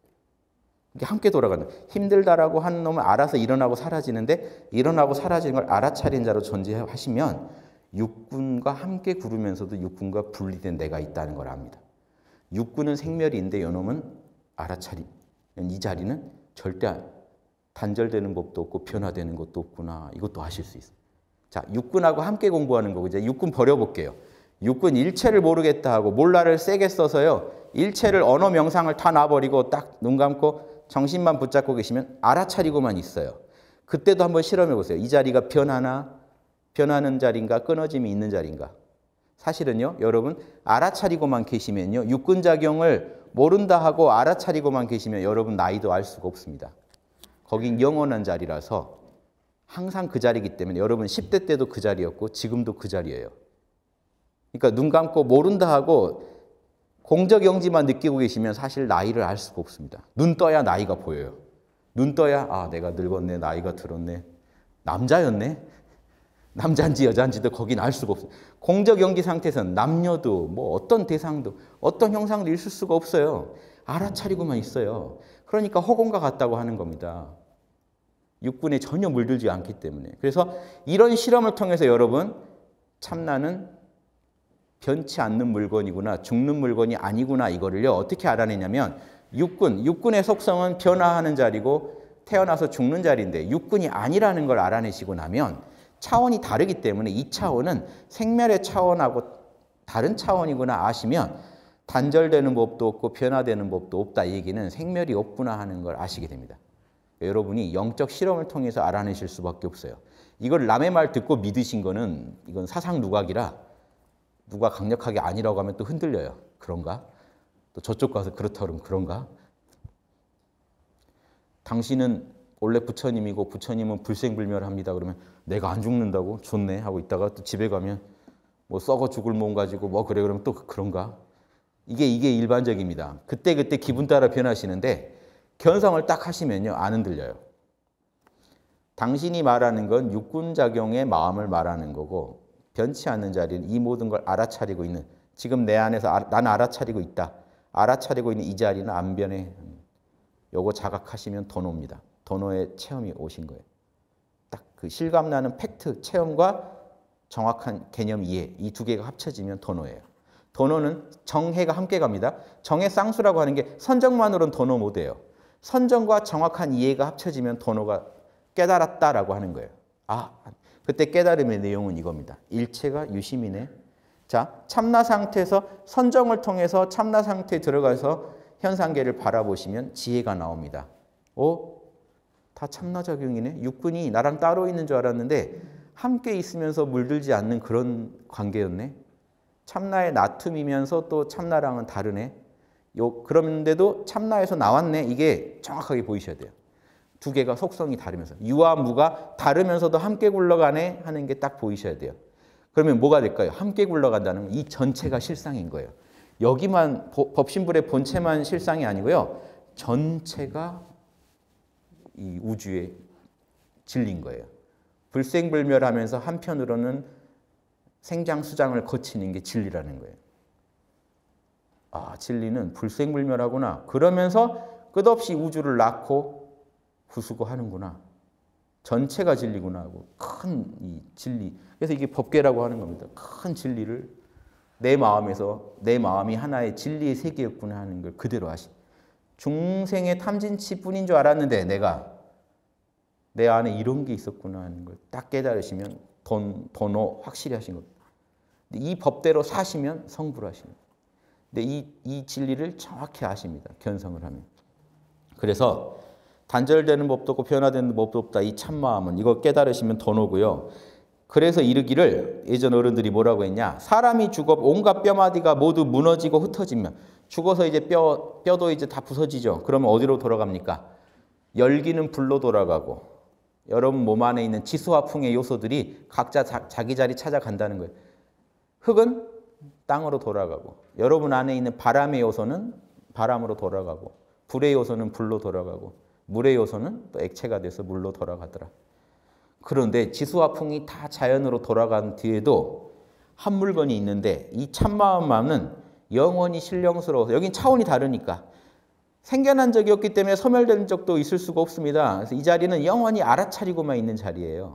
이게 함께 돌아가는 힘들다라고 하는 놈은 알아서 일어나고 사라지는데 일어나고 사라지는 걸 알아차린 자로 존재하시면 육군과 함께 구르면서도 육군과 분리된 내가 있다는 걸 압니다. 육군은 생멸인데 요놈은 알아차리. 이 자리는 절대 단절되는 법도 없고 변화되는 것도 없구나. 이것도 아실 수 있어요. 자, 육군하고 함께 공부하는 거고 이제 육군 버려볼게요. 육군 일체를 모르겠다 하고 몰라를 세게 써서요. 일체를 언어 명상을 다 놔버리고 딱 눈 감고 정신만 붙잡고 계시면 알아차리고만 있어요. 그때도 한번 실험해 보세요. 이 자리가 변하나 변하는 자리인가 끊어짐이 있는 자리인가. 사실은요. 여러분 알아차리고만 계시면요. 육군작용을 모른다 하고 알아차리고만 계시면 여러분 나이도 알 수가 없습니다. 거긴 영원한 자리라서 항상 그 자리이기 때문에 여러분 십 대 때도 그 자리였고 지금도 그 자리예요. 그러니까 눈 감고 모른다 하고 공적영지만 느끼고 계시면 사실 나이를 알 수가 없습니다. 눈 떠야 나이가 보여요. 눈 떠야 아 내가 늙었네, 나이가 들었네, 남자였네. 남자인지 여자인지도 거긴 알 수가 없어요. 공적 연기 상태에서는 남녀도 뭐 어떤 대상도 어떤 형상도 있을 수가 없어요. 알아차리고만 있어요. 그러니까 허공과 같다고 하는 겁니다. 육군에 전혀 물들지 않기 때문에. 그래서 이런 실험을 통해서 여러분, 참나는 변치 않는 물건이구나, 죽는 물건이 아니구나, 이거를요 어떻게 알아내냐면, 육군, 육군의 속성은 변화하는 자리고 태어나서 죽는 자리인데 육군이 아니라는 걸 알아내시고 나면 차원이 다르기 때문에 이 차원은 생멸의 차원하고 다른 차원이구나 아시면 단절되는 법도 없고 변화되는 법도 없다, 이 얘기는 생멸이 없구나 하는 걸 아시게 됩니다. 여러분이 영적 실험을 통해서 알아내실 수밖에 없어요. 이걸 남의 말 듣고 믿으신 거는 이건 사상 누각이라 누가 강력하게 아니라고 하면 또 흔들려요. 그런가? 또 저쪽 가서 그렇다 그러면 그런가? 당신은 원래 부처님이고 부처님은 불생불멸합니다. 그러면 내가 안 죽는다고? 좋네 하고 있다가 또 집에 가면 뭐 썩어 죽을 몸 가지고 뭐 그래 그러면 또 그런가? 이게 이게 일반적입니다. 그때 그때 기분 따라 변하시는데 견성을 딱 하시면요 안 흔들려요. 당신이 말하는 건 육군작용의 마음을 말하는 거고 변치 않는 자리는 이 모든 걸 알아차리고 있는, 지금 내 안에서 아, 난 알아차리고 있다. 알아차리고 있는 이 자리는 안 변해. 요거 자각하시면 도노입니다. 도노의 체험이 오신 거예요. 딱 그 실감나는 팩트, 체험과 정확한 개념 이해, 이 두 개가 합쳐지면 도노예요. 도노는 정해가 함께 갑니다. 정해 쌍수라고 하는 게 선정만으로는 도노 못해요. 선정과 정확한 이해가 합쳐지면 도노가 깨달았다라고 하는 거예요. 아, 그때 깨달음의 내용은 이겁니다. 일체가 유심이네. 자, 참나 상태에서 선정을 통해서 참나 상태에 들어가서 현상계를 바라보시면 지혜가 나옵니다. 오, 다 참나작용이네. 육군이 나랑 따로 있는 줄 알았는데 함께 있으면서 물들지 않는 그런 관계였네. 참나의 나툼이면서 또 참나랑은 다르네. 요, 그런데도 참나에서 나왔네. 이게 정확하게 보이셔야 돼요. 두 개가 속성이 다르면서 유와 무가 다르면서도 함께 굴러가네 하는 게 딱 보이셔야 돼요. 그러면 뭐가 될까요? 함께 굴러간다는 건 이 전체가 실상인 거예요. 여기만 법신불의 본체만 실상이 아니고요. 전체가 이 우주의 진리인 거예요. 불생불멸하면서 한편으로는 생장수장을 거치는 게 진리라는 거예요. 아, 진리는 불생불멸하구나. 그러면서 끝없이 우주를 낳고 부수고 하는구나. 전체가 진리구나 하고 큰 이 진리. 그래서 이게 법계라고 하는 겁니다. 큰 진리를 내 마음에서 내 마음이 하나의 진리의 세계였구나 하는 걸 그대로 하시. 중생의 탐진치뿐인 줄 알았는데 내가 내 안에 이런 게 있었구나 하는 걸 딱 깨달으시면 돈, 돈어 확실히 하신 겁니다. 이 법대로 사시면 성불 하십니다. 근데 이, 이 진리를 정확히 아십니다. 견성을 하면. 그래서 단절되는 법도 없고 변화되는 법도 없다. 이 참마음은 이거 깨달으시면 돈오고요. 그래서 이르기를 예전 어른들이 뭐라고 했냐. 사람이 죽어 온갖 뼈마디가 모두 무너지고 흩어지면 죽어서 이제 뼈, 뼈도 이제 다 부서지죠. 그러면 어디로 돌아갑니까? 열기는 불로 돌아가고 여러분 몸 안에 있는 지수화풍의 요소들이 각자 자, 자기 자리 찾아간다는 거예요. 흙은 땅으로 돌아가고 여러분 안에 있는 바람의 요소는 바람으로 돌아가고 불의 요소는 불로 돌아가고 물의 요소는 또 액체가 돼서 물로 돌아가더라. 그런데 지수화풍이 다 자연으로 돌아간 뒤에도 한 물건이 있는데 이 참마음만은 영원히 신령스러워서 여긴 차원이 다르니까 생겨난 적이 없기 때문에 소멸된 적도 있을 수가 없습니다. 그래서 이 자리는 영원히 알아차리고만 있는 자리예요.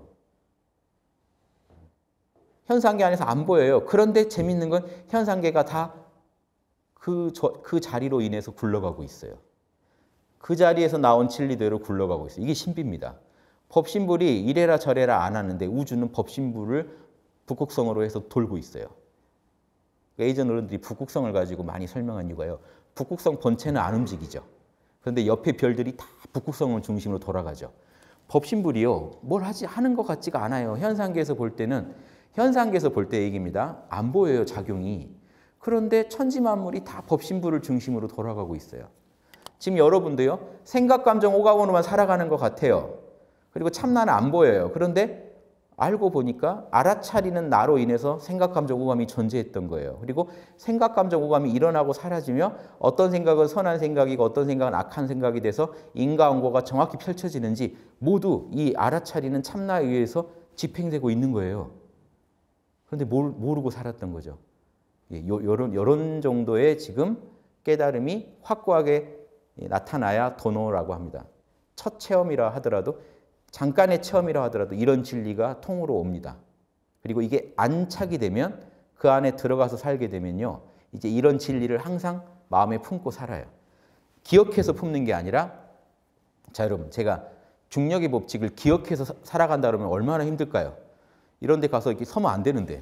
현상계 안에서 안 보여요. 그런데 재밌는 건 현상계가 다 그 그 자리로 인해서 굴러가고 있어요. 그 자리에서 나온 진리대로 굴러가고 있어요. 이게 신비입니다. 법신불이 이래라 저래라 안 하는데 우주는 법신불을 북극성으로 해서 돌고 있어요. 예전 어른들이 북극성을 가지고 많이 설명한 이유가요. 북극성 본체는 안 움직이죠. 그런데 옆에 별들이 다 북극성을 중심으로 돌아가죠. 법신불이요. 뭘 하지 하는 것 같지가 않아요. 현상계에서 볼 때는 현상계에서 볼 때 얘기입니다. 안 보여요, 작용이. 그런데 천지만물이 다 법신불을 중심으로 돌아가고 있어요. 지금 여러분도요. 생각, 감정, 오감으로만 살아가는 것 같아요. 그리고 참나는 안 보여요. 그런데 알고 보니까 알아차리는 나로 인해서 생각, 감정, 오감이 존재했던 거예요. 그리고 생각, 감정, 오감이 일어나고 사라지며 어떤 생각은 선한 생각이고 어떤 생각은 악한 생각이 돼서 인과응보가 정확히 펼쳐지는지 모두 이 알아차리는 참나에 의해서 집행되고 있는 거예요. 그런데 모르고 살았던 거죠. 예, 요, 요런, 요런 정도의 지금 깨달음이 확고하게 나타나야 도노라고 합니다. 첫 체험이라 하더라도, 잠깐의 체험이라 하더라도 이런 진리가 통으로 옵니다. 그리고 이게 안착이 되면, 그 안에 들어가서 살게 되면요, 이제 이런 진리를 항상 마음에 품고 살아요. 기억해서 품는 게 아니라, 자 여러분, 제가 중력의 법칙을 기억해서 살아간다 그러면 얼마나 힘들까요? 이런 데 가서 이렇게 서면 안 되는데,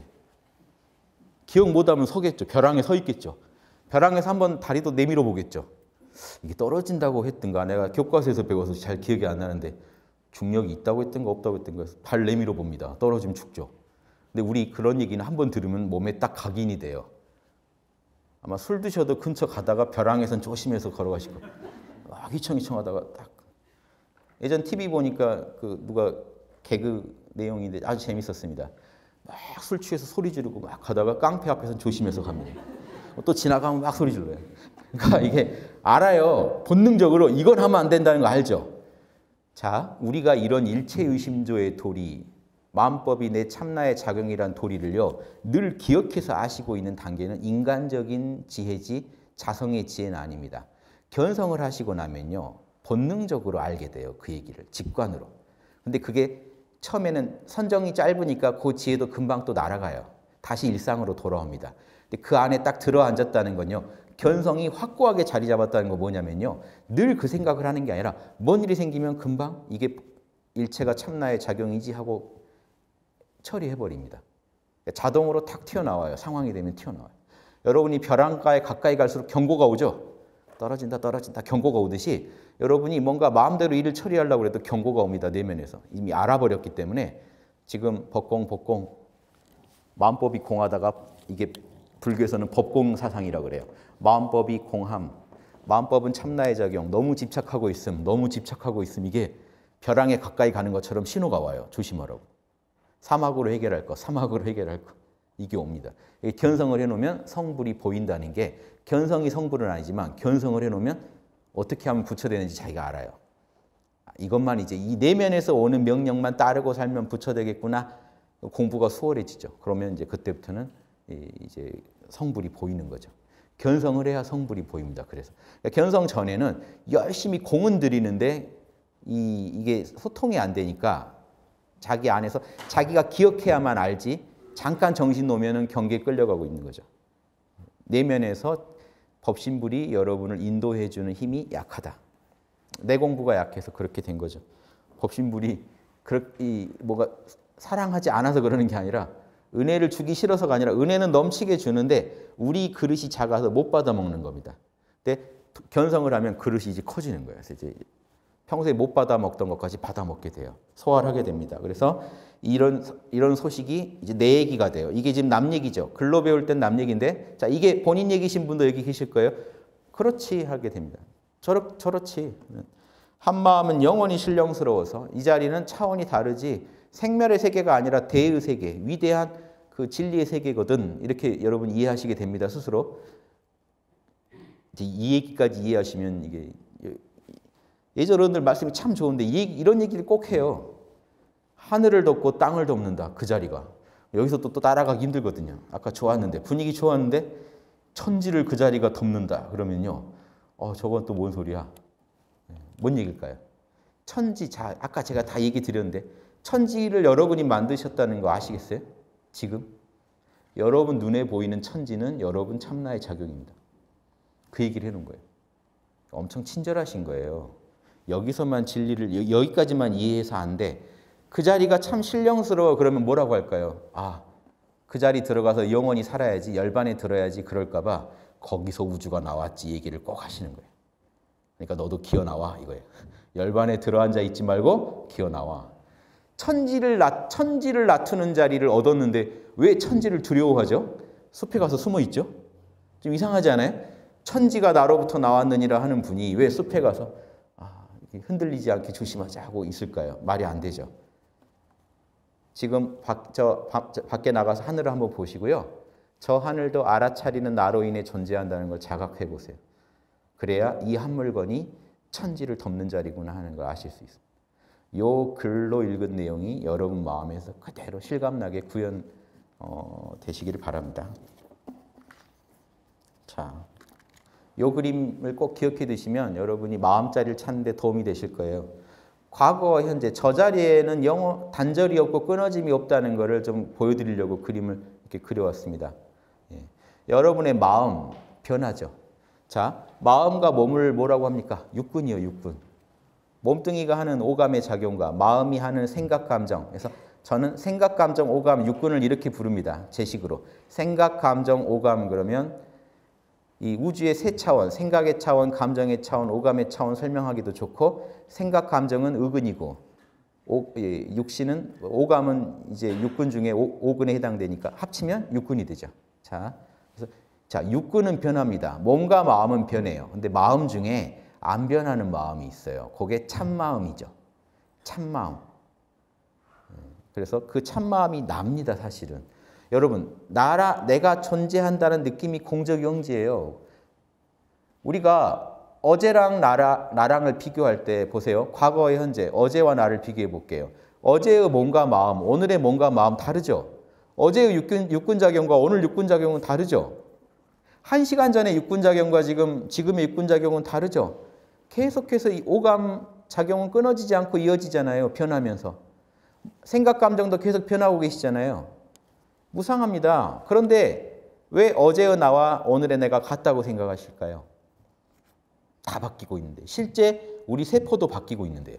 기억 못하면 서겠죠. 벼랑에 서 있겠죠. 벼랑에서 한번 다리도 내밀어 보겠죠. 이게 떨어진다고 했던가, 내가 교과서에서 배워서 잘 기억이 안 나는데 중력이 있다고 했던가 없다고 했던가 발 내밀어 봅니다. 떨어지면 죽죠. 근데 우리 그런 얘기는 한번 들으면 몸에 딱 각인이 돼요. 아마 술 드셔도 근처 가다가 벼랑에선 조심해서 걸어가시고 막 휘청휘청 하다가 딱. 예전 티비 보니까 그 누가 개그 내용인데 아주 재밌었습니다. 막 술 취해서 소리 지르고 막 가다가 깡패 앞에서 조심해서 갑니다. 또 지나가면 막 소리 질러요. 그러니까 이게 알아요. 본능적으로 이건 하면 안 된다는 거 알죠? 자, 우리가 이런 일체의심조의 도리, 마음법이 내 참나의 작용이란 도리를요, 늘 기억해서 아시고 있는 단계는 인간적인 지혜지 자성의 지혜는 아닙니다. 견성을 하시고 나면요, 본능적으로 알게 돼요. 그 얘기를 직관으로. 근데 그게 처음에는 선정이 짧으니까 그 지혜도 금방 또 날아가요. 다시 일상으로 돌아옵니다. 근데 그 안에 딱 들어앉았다는 건요, 견성이 확고하게 자리 잡았다는 거 뭐냐면요, 늘 그 생각을 하는 게 아니라 뭔 일이 생기면 금방 이게 일체가 참나의 작용이지 하고 처리해버립니다. 자동으로 탁 튀어나와요. 상황이 되면 튀어나와요. 여러분이 벼랑가에 가까이 갈수록 경고가 오죠. 떨어진다 떨어진다 경고가 오듯이 여러분이 뭔가 마음대로 일을 처리하려고 해도 경고가 옵니다. 내면에서. 이미 알아버렸기 때문에 지금 법공 법공 마음법이 공하다가 이게 불교에서는 법공 사상이라고 그래요. 마음법이 공함. 마음법은 참나의 작용. 너무 집착하고 있음. 너무 집착하고 있음. 이게 벼랑에 가까이 가는 것처럼 신호가 와요. 조심하라고. 사막으로 해결할 거. 사막으로 해결할 거. 이게 옵니다. 견성을 해놓으면 성불이 보인다는 게, 견성이 성불은 아니지만 견성을 해놓으면 어떻게 하면 부처되는지 자기가 알아요. 이것만 이제 이 내면에서 오는 명령만 따르고 살면 부처되겠구나. 공부가 수월해지죠. 그러면 이제 그때부터는 이제 성불이 보이는 거죠. 견성을 해야 성불이 보입니다. 그래서 견성 전에는 열심히 공은 들이는데 이, 이게 소통이 안 되니까 자기 안에서 자기가 기억해야만 알지, 잠깐 정신 놓으면 경계에 끌려가고 있는 거죠. 내면에서 법신불이 여러분을 인도해 주는 힘이 약하다. 내 공부가 약해서 그렇게 된 거죠. 법신불이 그렇게 뭐가 사랑하지 않아서 그러는 게 아니라, 은혜를 주기 싫어서가 아니라 은혜는 넘치게 주는데 우리 그릇이 작아서 못 받아 먹는 겁니다. 근데 견성을 하면 그릇이 이제 커지는 거예요. 그래서 이제 평소에 못 받아 먹던 것까지 받아 먹게 돼요. 소화를 하게 됩니다. 그래서 이런 이런 소식이 이제 내 얘기가 돼요. 이게 지금 남 얘기죠. 글로 배울 땐 남 얘기인데, 자 이게 본인 얘기신 분도 여기 계실 거예요. 그렇지 하게 됩니다. 저렇 저렇지. 한 마음은 영원히 신령스러워서, 이 자리는 차원이 다르지 생멸의 세계가 아니라 대의 세계, 위대한 그 진리의 세계거든. 이렇게 여러분 이해하시게 됩니다. 스스로. 이제 이 얘기까지 이해하시면 이게 예전 어른들 말씀이 참 좋은데 이 얘기, 이런 얘기를 꼭 해요. 하늘을 덮고 땅을 덮는다. 그 자리가. 여기서 또, 또 따라가기 힘들거든요. 아까 좋았는데, 분위기 좋았는데 천지를 그 자리가 덮는다. 그러면요, 어, 저건 또 뭔 소리야? 뭔 얘기일까요? 천지, 자, 아까 제가 다 얘기 드렸는데 천지를 여러분이 만드셨다는 거 아시겠어요? 지금? 여러분 눈에 보이는 천지는 여러분 참나의 작용입니다. 그 얘기를 해놓은 거예요. 엄청 친절하신 거예요. 여기서만 진리를, 여기까지만 이해해서 안 돼. 그 자리가 참 신령스러워. 그러면 뭐라고 할까요? 아, 그 자리 들어가서 영원히 살아야지, 열반에 들어야지, 그럴까 봐 거기서 우주가 나왔지 얘기를 꼭 하시는 거예요. 그러니까 너도 기어 나와 이거예요. 열반에 들어앉아 있지 말고 기어 나와. 천지를 나, 천지를 낮추는 자리를 얻었는데 왜 천지를 두려워하죠? 숲에 가서 숨어 있죠? 좀 이상하지 않아요? 천지가 나로부터 나왔느니라 하는 분이 왜 숲에 가서 아, 흔들리지 않게 조심하자 하고 있을까요? 말이 안 되죠. 지금 밖, 저, 밖에 나가서 하늘을 한번 보시고요. 저 하늘도 알아차리는 나로 인해 존재한다는 걸 자각해 보세요. 그래야 이 한 물건이 천지를 덮는 자리구나 하는 걸 아실 수 있습니다. 요 글로 읽은 내용이 여러분 마음에서 그대로 실감나게 구현 어, 되시기를 바랍니다. 자, 요 그림을 꼭 기억해 두시면 여러분이 마음자리를 찾는 데 도움이 되실 거예요. 과거와 현재 저 자리에는 영어 단절이 없고 끊어짐이 없다는 것을 좀 보여드리려고 그림을 이렇게 그려왔습니다. 예. 여러분의 마음 변하죠. 자, 마음과 몸을 뭐라고 합니까? 육군이요, 육군. 몸뚱이가 하는 오감의 작용과 마음이 하는 생각, 감정. 그래서 저는 생각, 감정, 오감, 육군을 이렇게 부릅니다. 제 식으로. 생각, 감정, 오감 그러면 이 우주의 세 차원, 생각의 차원, 감정의 차원, 오감의 차원 설명하기도 좋고 생각, 감정은 의근이고 오, 예, 육신은 오감은 이제 육군 중에 오, 오근에 해당되니까 합치면 육군이 되죠. 자, 그래서 자 육군은 변합니다. 몸과 마음은 변해요. 근데 마음 중에 안 변하는 마음이 있어요. 그게 참마음이죠. 참마음. 그래서 그 참마음이 납니다, 사실은. 여러분, 나라, 내가 존재한다는 느낌이 공적영지예요. 우리가 어제랑 나라, 나랑을 비교할 때 보세요. 과거와 현재, 어제와 나를 비교해 볼게요. 어제의 몸과 마음, 오늘의 몸과 마음 다르죠? 어제의 육군, 육군작용과 오늘 육군작용은 다르죠? 한 시간 전에 육군작용과 지금, 지금의 육군작용은 다르죠? 계속해서 이 오감 작용은 끊어지지 않고 이어지잖아요. 변하면서. 생각, 감정도 계속 변하고 계시잖아요. 무상합니다. 그런데 왜 어제의 나와 오늘의 내가 같다고 생각하실까요? 다 바뀌고 있는데 실제 우리 세포도 바뀌고 있는데요.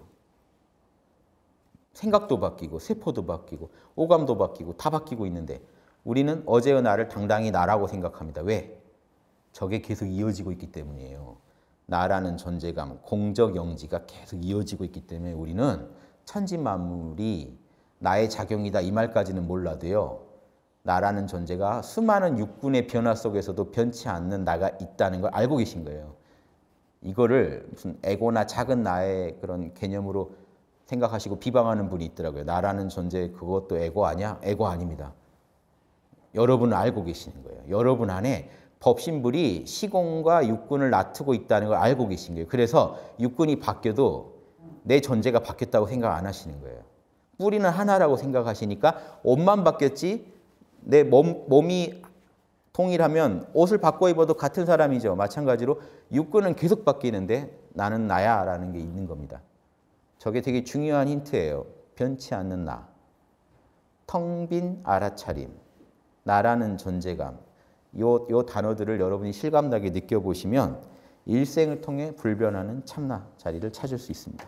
생각도 바뀌고 세포도 바뀌고 오감도 바뀌고 다 바뀌고 있는데 우리는 어제의 나를 당당히 나라고 생각합니다. 왜? 저게 계속 이어지고 있기 때문이에요. 나라는 존재감, 공적 영지가 계속 이어지고 있기 때문에 우리는 천지만물이 나의 작용이다 이 말까지는 몰라도요. 나라는 존재가 수많은 육군의 변화 속에서도 변치 않는 나가 있다는 걸 알고 계신 거예요. 이거를 무슨 에고나 작은 나의 그런 개념으로 생각하시고 비방하는 분이 있더라고요. 나라는 존재 그것도 에고 아니야? 에고 아닙니다. 여러분은 알고 계시는 거예요. 여러분 안에 법신불이 시공과 육군을 놔두고 있다는 걸 알고 계신 거예요. 그래서 육군이 바뀌어도 내 존재가 바뀌었다고 생각 안 하시는 거예요. 뿌리는 하나라고 생각하시니까 옷만 바뀌었지 내 몸, 몸이 통일하면 옷을 바꿔 입어도 같은 사람이죠. 마찬가지로 육군은 계속 바뀌는데 나는 나야 라는 게 있는 겁니다. 저게 되게 중요한 힌트예요. 변치 않는 나. 텅 빈 알아차림. 나라는 존재감. 요, 요 단어들을 여러분이 실감나게 느껴보시면 일생을 통해 불변하는 참나 자리를 찾을 수 있습니다.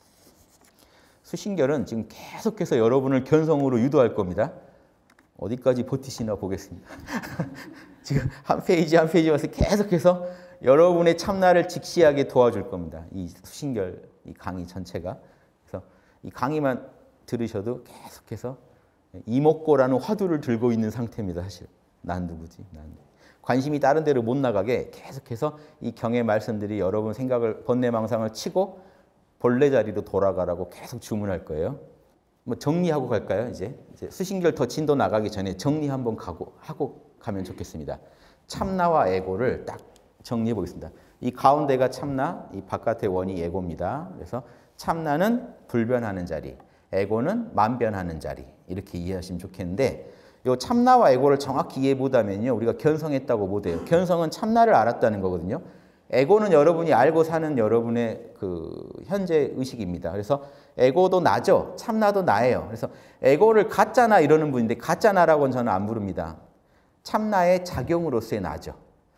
수신결은 지금 계속해서 여러분을 견성으로 유도할 겁니다. 어디까지 버티시나 보겠습니다. 지금 한 페이지 한 페이지 와서 계속해서 여러분의 참나를 직시하게 도와줄 겁니다. 이 수신결, 이 강의 전체가. 그래서 이 강의만 들으셔도 계속해서 이목고라는 화두를 들고 있는 상태입니다. 사실. 난 누구지? 난 누구지? 관심이 다른 데로 못 나가게 계속해서 이 경의 말씀들이 여러분 생각을 번뇌망상을 치고 본래 자리로 돌아가라고 계속 주문할 거예요. 뭐 정리하고 갈까요? 이제, 이제 수신결 더 진도 나가기 전에 정리 한번 가고 하고 가면 좋겠습니다. 참나와 에고를 딱 정리해 보겠습니다. 이 가운데가 참나, 이 바깥의 원이 에고입니다. 그래서 참나는 불변하는 자리, 에고는 만변하는 자리 이렇게 이해하시면 좋겠는데 이 참나와 에고를 정확히 이해 못하면요 우리가 견성했다고 못해요. 견성은 참나를 알았다는 거거든요. 에고는 여러분이 알고 사는 여러분의 그 현재 의식입니다. 그래서 에고도 나죠. 참나도 나예요. 그래서 에고를 가짜나 이러는 분인데 가짜나라고는 저는 안 부릅니다. 참나의 작용으로서의 나죠.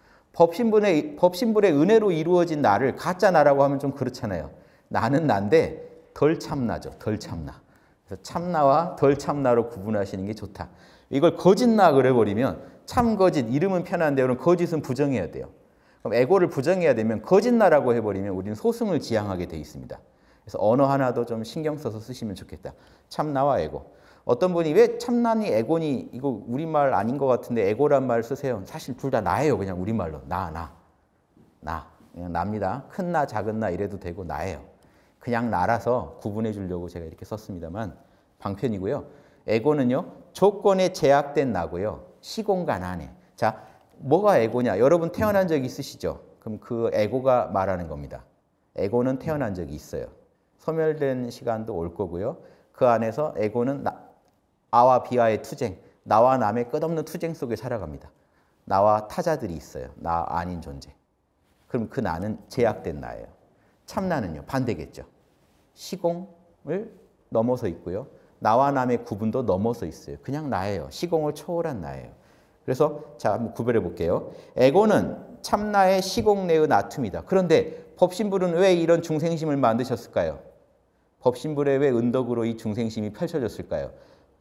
법신불의, 법신불의 은혜로 이루어진 나를 가짜나라고 하면 좀 그렇잖아요. 나는 난데 덜 참나죠. 덜 참나. 그래서 참나와 덜 참나로 구분하시는 게 좋다. 이걸 거짓나 그래버리면 참거짓, 이름은 편한데 그럼 거짓은 부정해야 돼요. 그럼 에고를 부정해야 되면 거짓나라고 해버리면 우리는 소승을 지향하게 돼 있습니다. 그래서 언어 하나도 좀 신경 써서 쓰시면 좋겠다. 참나와 에고. 어떤 분이 왜 참나니 에고니 이거 우리말 아닌 것 같은데 에고란 말 쓰세요. 사실 둘 다 나예요. 그냥 우리말로. 나, 나. 나. 그냥 나입니다. 큰 나, 작은 나 이래도 되고 나예요. 그냥 나라서 구분해 주려고 제가 이렇게 썼습니다만 방편이고요. 에고는요. 조건에 제약된 나고요. 시공간 안에. 자, 뭐가 에고냐? 여러분 태어난 적 있으시죠? 그럼 그 에고가 말하는 겁니다. 에고는 태어난 적이 있어요. 소멸된 시간도 올 거고요. 그 안에서 에고는 나, 아와 비와의 투쟁, 나와 남의 끝없는 투쟁 속에 살아갑니다. 나와 타자들이 있어요. 나 아닌 존재. 그럼 그 나는 제약된 나예요. 참나는요, 반대겠죠. 시공을 넘어서 있고요. 나와 남의 구분도 넘어서 있어요. 그냥 나예요. 시공을 초월한 나예요. 그래서 자, 한번 구별해 볼게요. 에고는 참나의 시공 내의 나툼이다. 그런데 법신불은 왜 이런 중생심을 만드셨을까요? 법신불에 왜 은덕으로 이 중생심이 펼쳐졌을까요?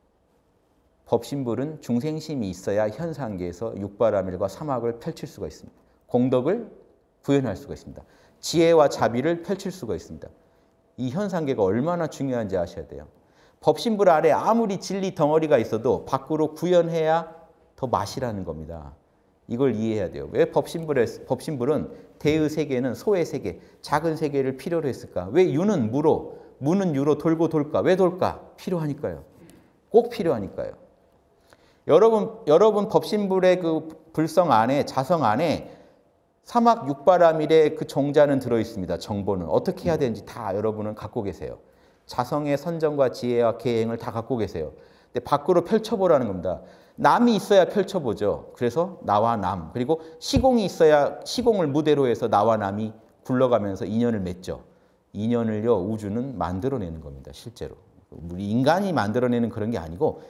법신불은 중생심이 있어야 현상계에서 육바라밀과 사막을 펼칠 수가 있습니다. 공덕을 구현할 수가 있습니다. 지혜와 자비를 펼칠 수가 있습니다. 이 현상계가 얼마나 중요한지 아셔야 돼요. 법신불 아래 아무리 진리 덩어리가 있어도 밖으로 구현해야 더 맛이라는 겁니다. 이걸 이해해야 돼요. 왜 법신불에, 법신불은 대의 세계는 소의 세계, 작은 세계를 필요로 했을까? 왜 유는 무로, 무는 유로 돌고 돌까? 왜 돌까? 필요하니까요. 꼭 필요하니까요. 여러분, 여러분 법신불의 그 불성 안에, 자성 안에 사막 육바라밀의 그 종자는 들어있습니다. 정보는. 어떻게 해야 되는지 다 여러분은 갖고 계세요. 자성의 선정과 지혜와 계행을 다 갖고 계세요. 근데 밖으로 펼쳐보라는 겁니다. 남이 있어야 펼쳐보죠. 그래서 나와 남, 그리고 시공이 있어야 시공을 무대로 해서 나와 남이 굴러가면서 인연을 맺죠. 인연을요, 우주는 만들어내는 겁니다. 실제로. 우리 인간이 만들어내는 그런 게 아니고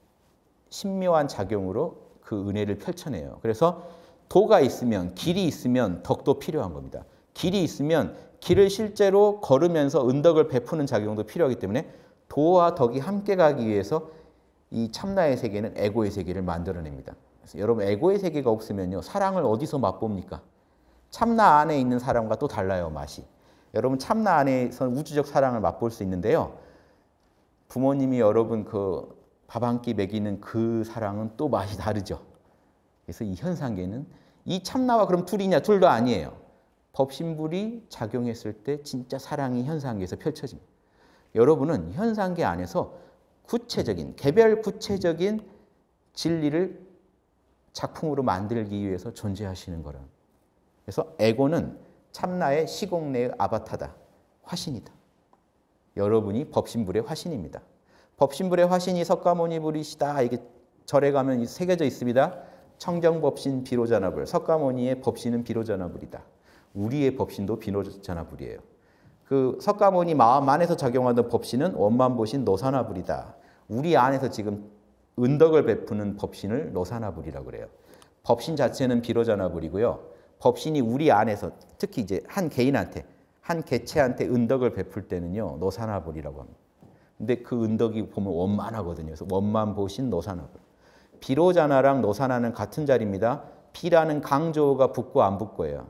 신묘한 작용으로 그 은혜를 펼쳐내요. 그래서 도가 있으면, 길이 있으면 덕도 필요한 겁니다. 길이 있으면 길을 실제로 걸으면서 은덕을 베푸는 작용도 필요하기 때문에 도와 덕이 함께 가기 위해서 이 참나의 세계는 에고의 세계를 만들어냅니다. 그래서 여러분, 에고의 세계가 없으면요, 사랑을 어디서 맛봅니까? 참나 안에 있는 사랑과 또 달라요, 맛이. 여러분, 참나 안에서 우주적 사랑을 맛볼 수 있는데요, 부모님이 여러분 그 밥 한 끼 먹이는 그 사랑은 또 맛이 다르죠. 그래서 이 현상계는 이 참나와 그럼 둘이냐? 둘도 아니에요. 법신불이 작용했을 때 진짜 사랑이 현상계에서 펼쳐집니다. 여러분은 현상계 안에서 구체적인, 개별 구체적인 진리를 작품으로 만들기 위해서 존재하시는 거라. 그래서 에고는 참나의 시공 내의 아바타다. 화신이다. 여러분이 법신불의 화신입니다. 법신불의 화신이 석가모니불이시다. 이게 절에 가면 새겨져 있습니다. 청정법신 비로자나불. 석가모니의 법신은 비로자나불이다. 우리의 법신도 비로자나불이에요. 그 석가모니 마음 안에서 작용하던 법신은 원만보신 노사나불이다. 우리 안에서 지금 은덕을 베푸는 법신을 노사나불이라고 그래요. 법신 자체는 비로자나불이고요. 법신이 우리 안에서 특히 이제 한 개인한테, 한 개체한테 은덕을 베풀 때는요, 노사나불이라고 합니다. 근데 그 은덕이 보면 원만하거든요. 그래서 원만보신 노사나불. 비로자나랑 노사나는 같은 자리입니다. 비라는 강조가 붙고 안 붙고예요.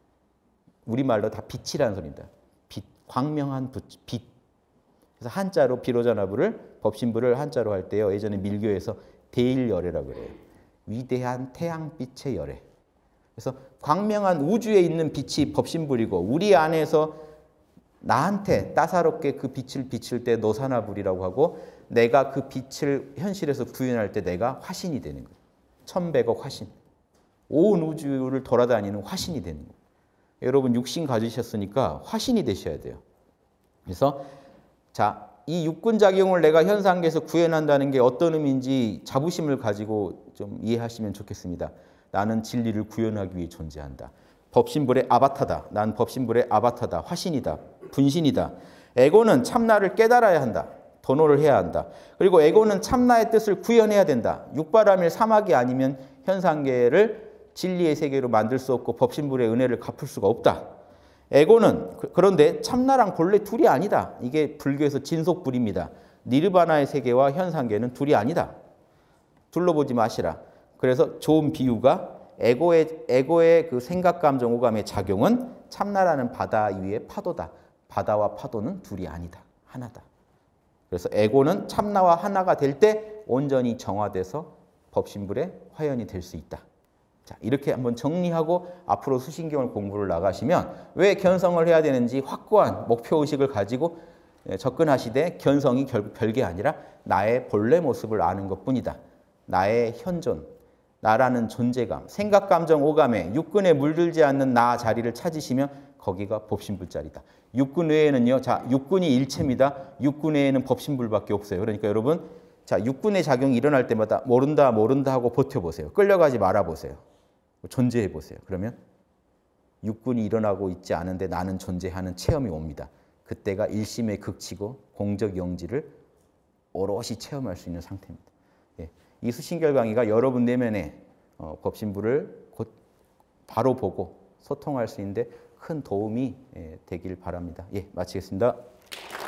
우리말로 다 빛이라는 소리입니다. 빛, 광명한 빛. 그래서 한자로 비로자나불을, 법신불을 한자로 할 때요, 예전에 밀교에서 대일열애라고 그래요. 위대한 태양빛의 열애. 그래서 광명한 우주에 있는 빛이 법신불이고, 우리 안에서 나한테 따사롭게 그 빛을 비칠 때 노사나불이라고 하고, 내가 그 빛을 현실에서 구현할 때 내가 화신이 되는 거예요. 천백억 화신. 온 우주를 돌아다니는 화신이 되는 거예요. 여러분 육신 가지셨으니까 화신이 되셔야 돼요. 그래서 자, 이 육군작용을 내가 현상계에서 구현한다는 게 어떤 의미인지 자부심을 가지고 좀 이해하시면 좋겠습니다. 나는 진리를 구현하기 위해 존재한다. 법신불의 아바타다. 난 법신불의 아바타다. 화신이다. 분신이다. 에고는 참나를 깨달아야 한다. 도노를 해야 한다. 그리고 에고는 참나의 뜻을 구현해야 된다. 육바라밀 사막이 아니면 현상계를 진리의 세계로 만들 수 없고 법신불의 은혜를 갚을 수가 없다. 에고는 그런데 참나랑 본래 둘이 아니다. 이게 불교에서 진속불입니다. 니르바나의 세계와 현상계는 둘이 아니다. 둘러보지 마시라. 그래서 좋은 비유가 에고의, 에고의 그 생각, 감정, 오감의 작용은 참나라는 바다 위의 파도다. 바다와 파도는 둘이 아니다. 하나다. 그래서 에고는 참나와 하나가 될 때 온전히 정화돼서 법신불의 화연이 될 수 있다. 자, 이렇게 한번 정리하고 앞으로 수신경을 공부를 나가시면 왜 견성을 해야 되는지 확고한 목표의식을 가지고 접근하시되, 견성이 결국 별게 아니라 나의 본래 모습을 아는 것뿐이다. 나의 현존, 나라는 존재감, 생각, 감정, 오감에 육근에 물들지 않는 나 자리를 찾으시면 거기가 법신불 자리다. 육군 외에는요. 자, 육군이 일체입니다. 육군 외에는 법신불밖에 없어요. 그러니까 여러분, 자, 육군의 작용이 일어날 때마다 모른다, 모른다 하고 버텨보세요. 끌려가지 말아보세요. 존재해보세요. 그러면 육군이 일어나고 있지 않은데 나는 존재하는 체험이 옵니다. 그때가 일심의 극치고 공적 영지를 오롯이 체험할 수 있는 상태입니다. 예. 이 수신결 강의가 여러분 내면에 어, 법신불을 곧 바로 보고 소통할 수 있는데 큰 도움이 예, 되길 바랍니다. 예, 마치겠습니다.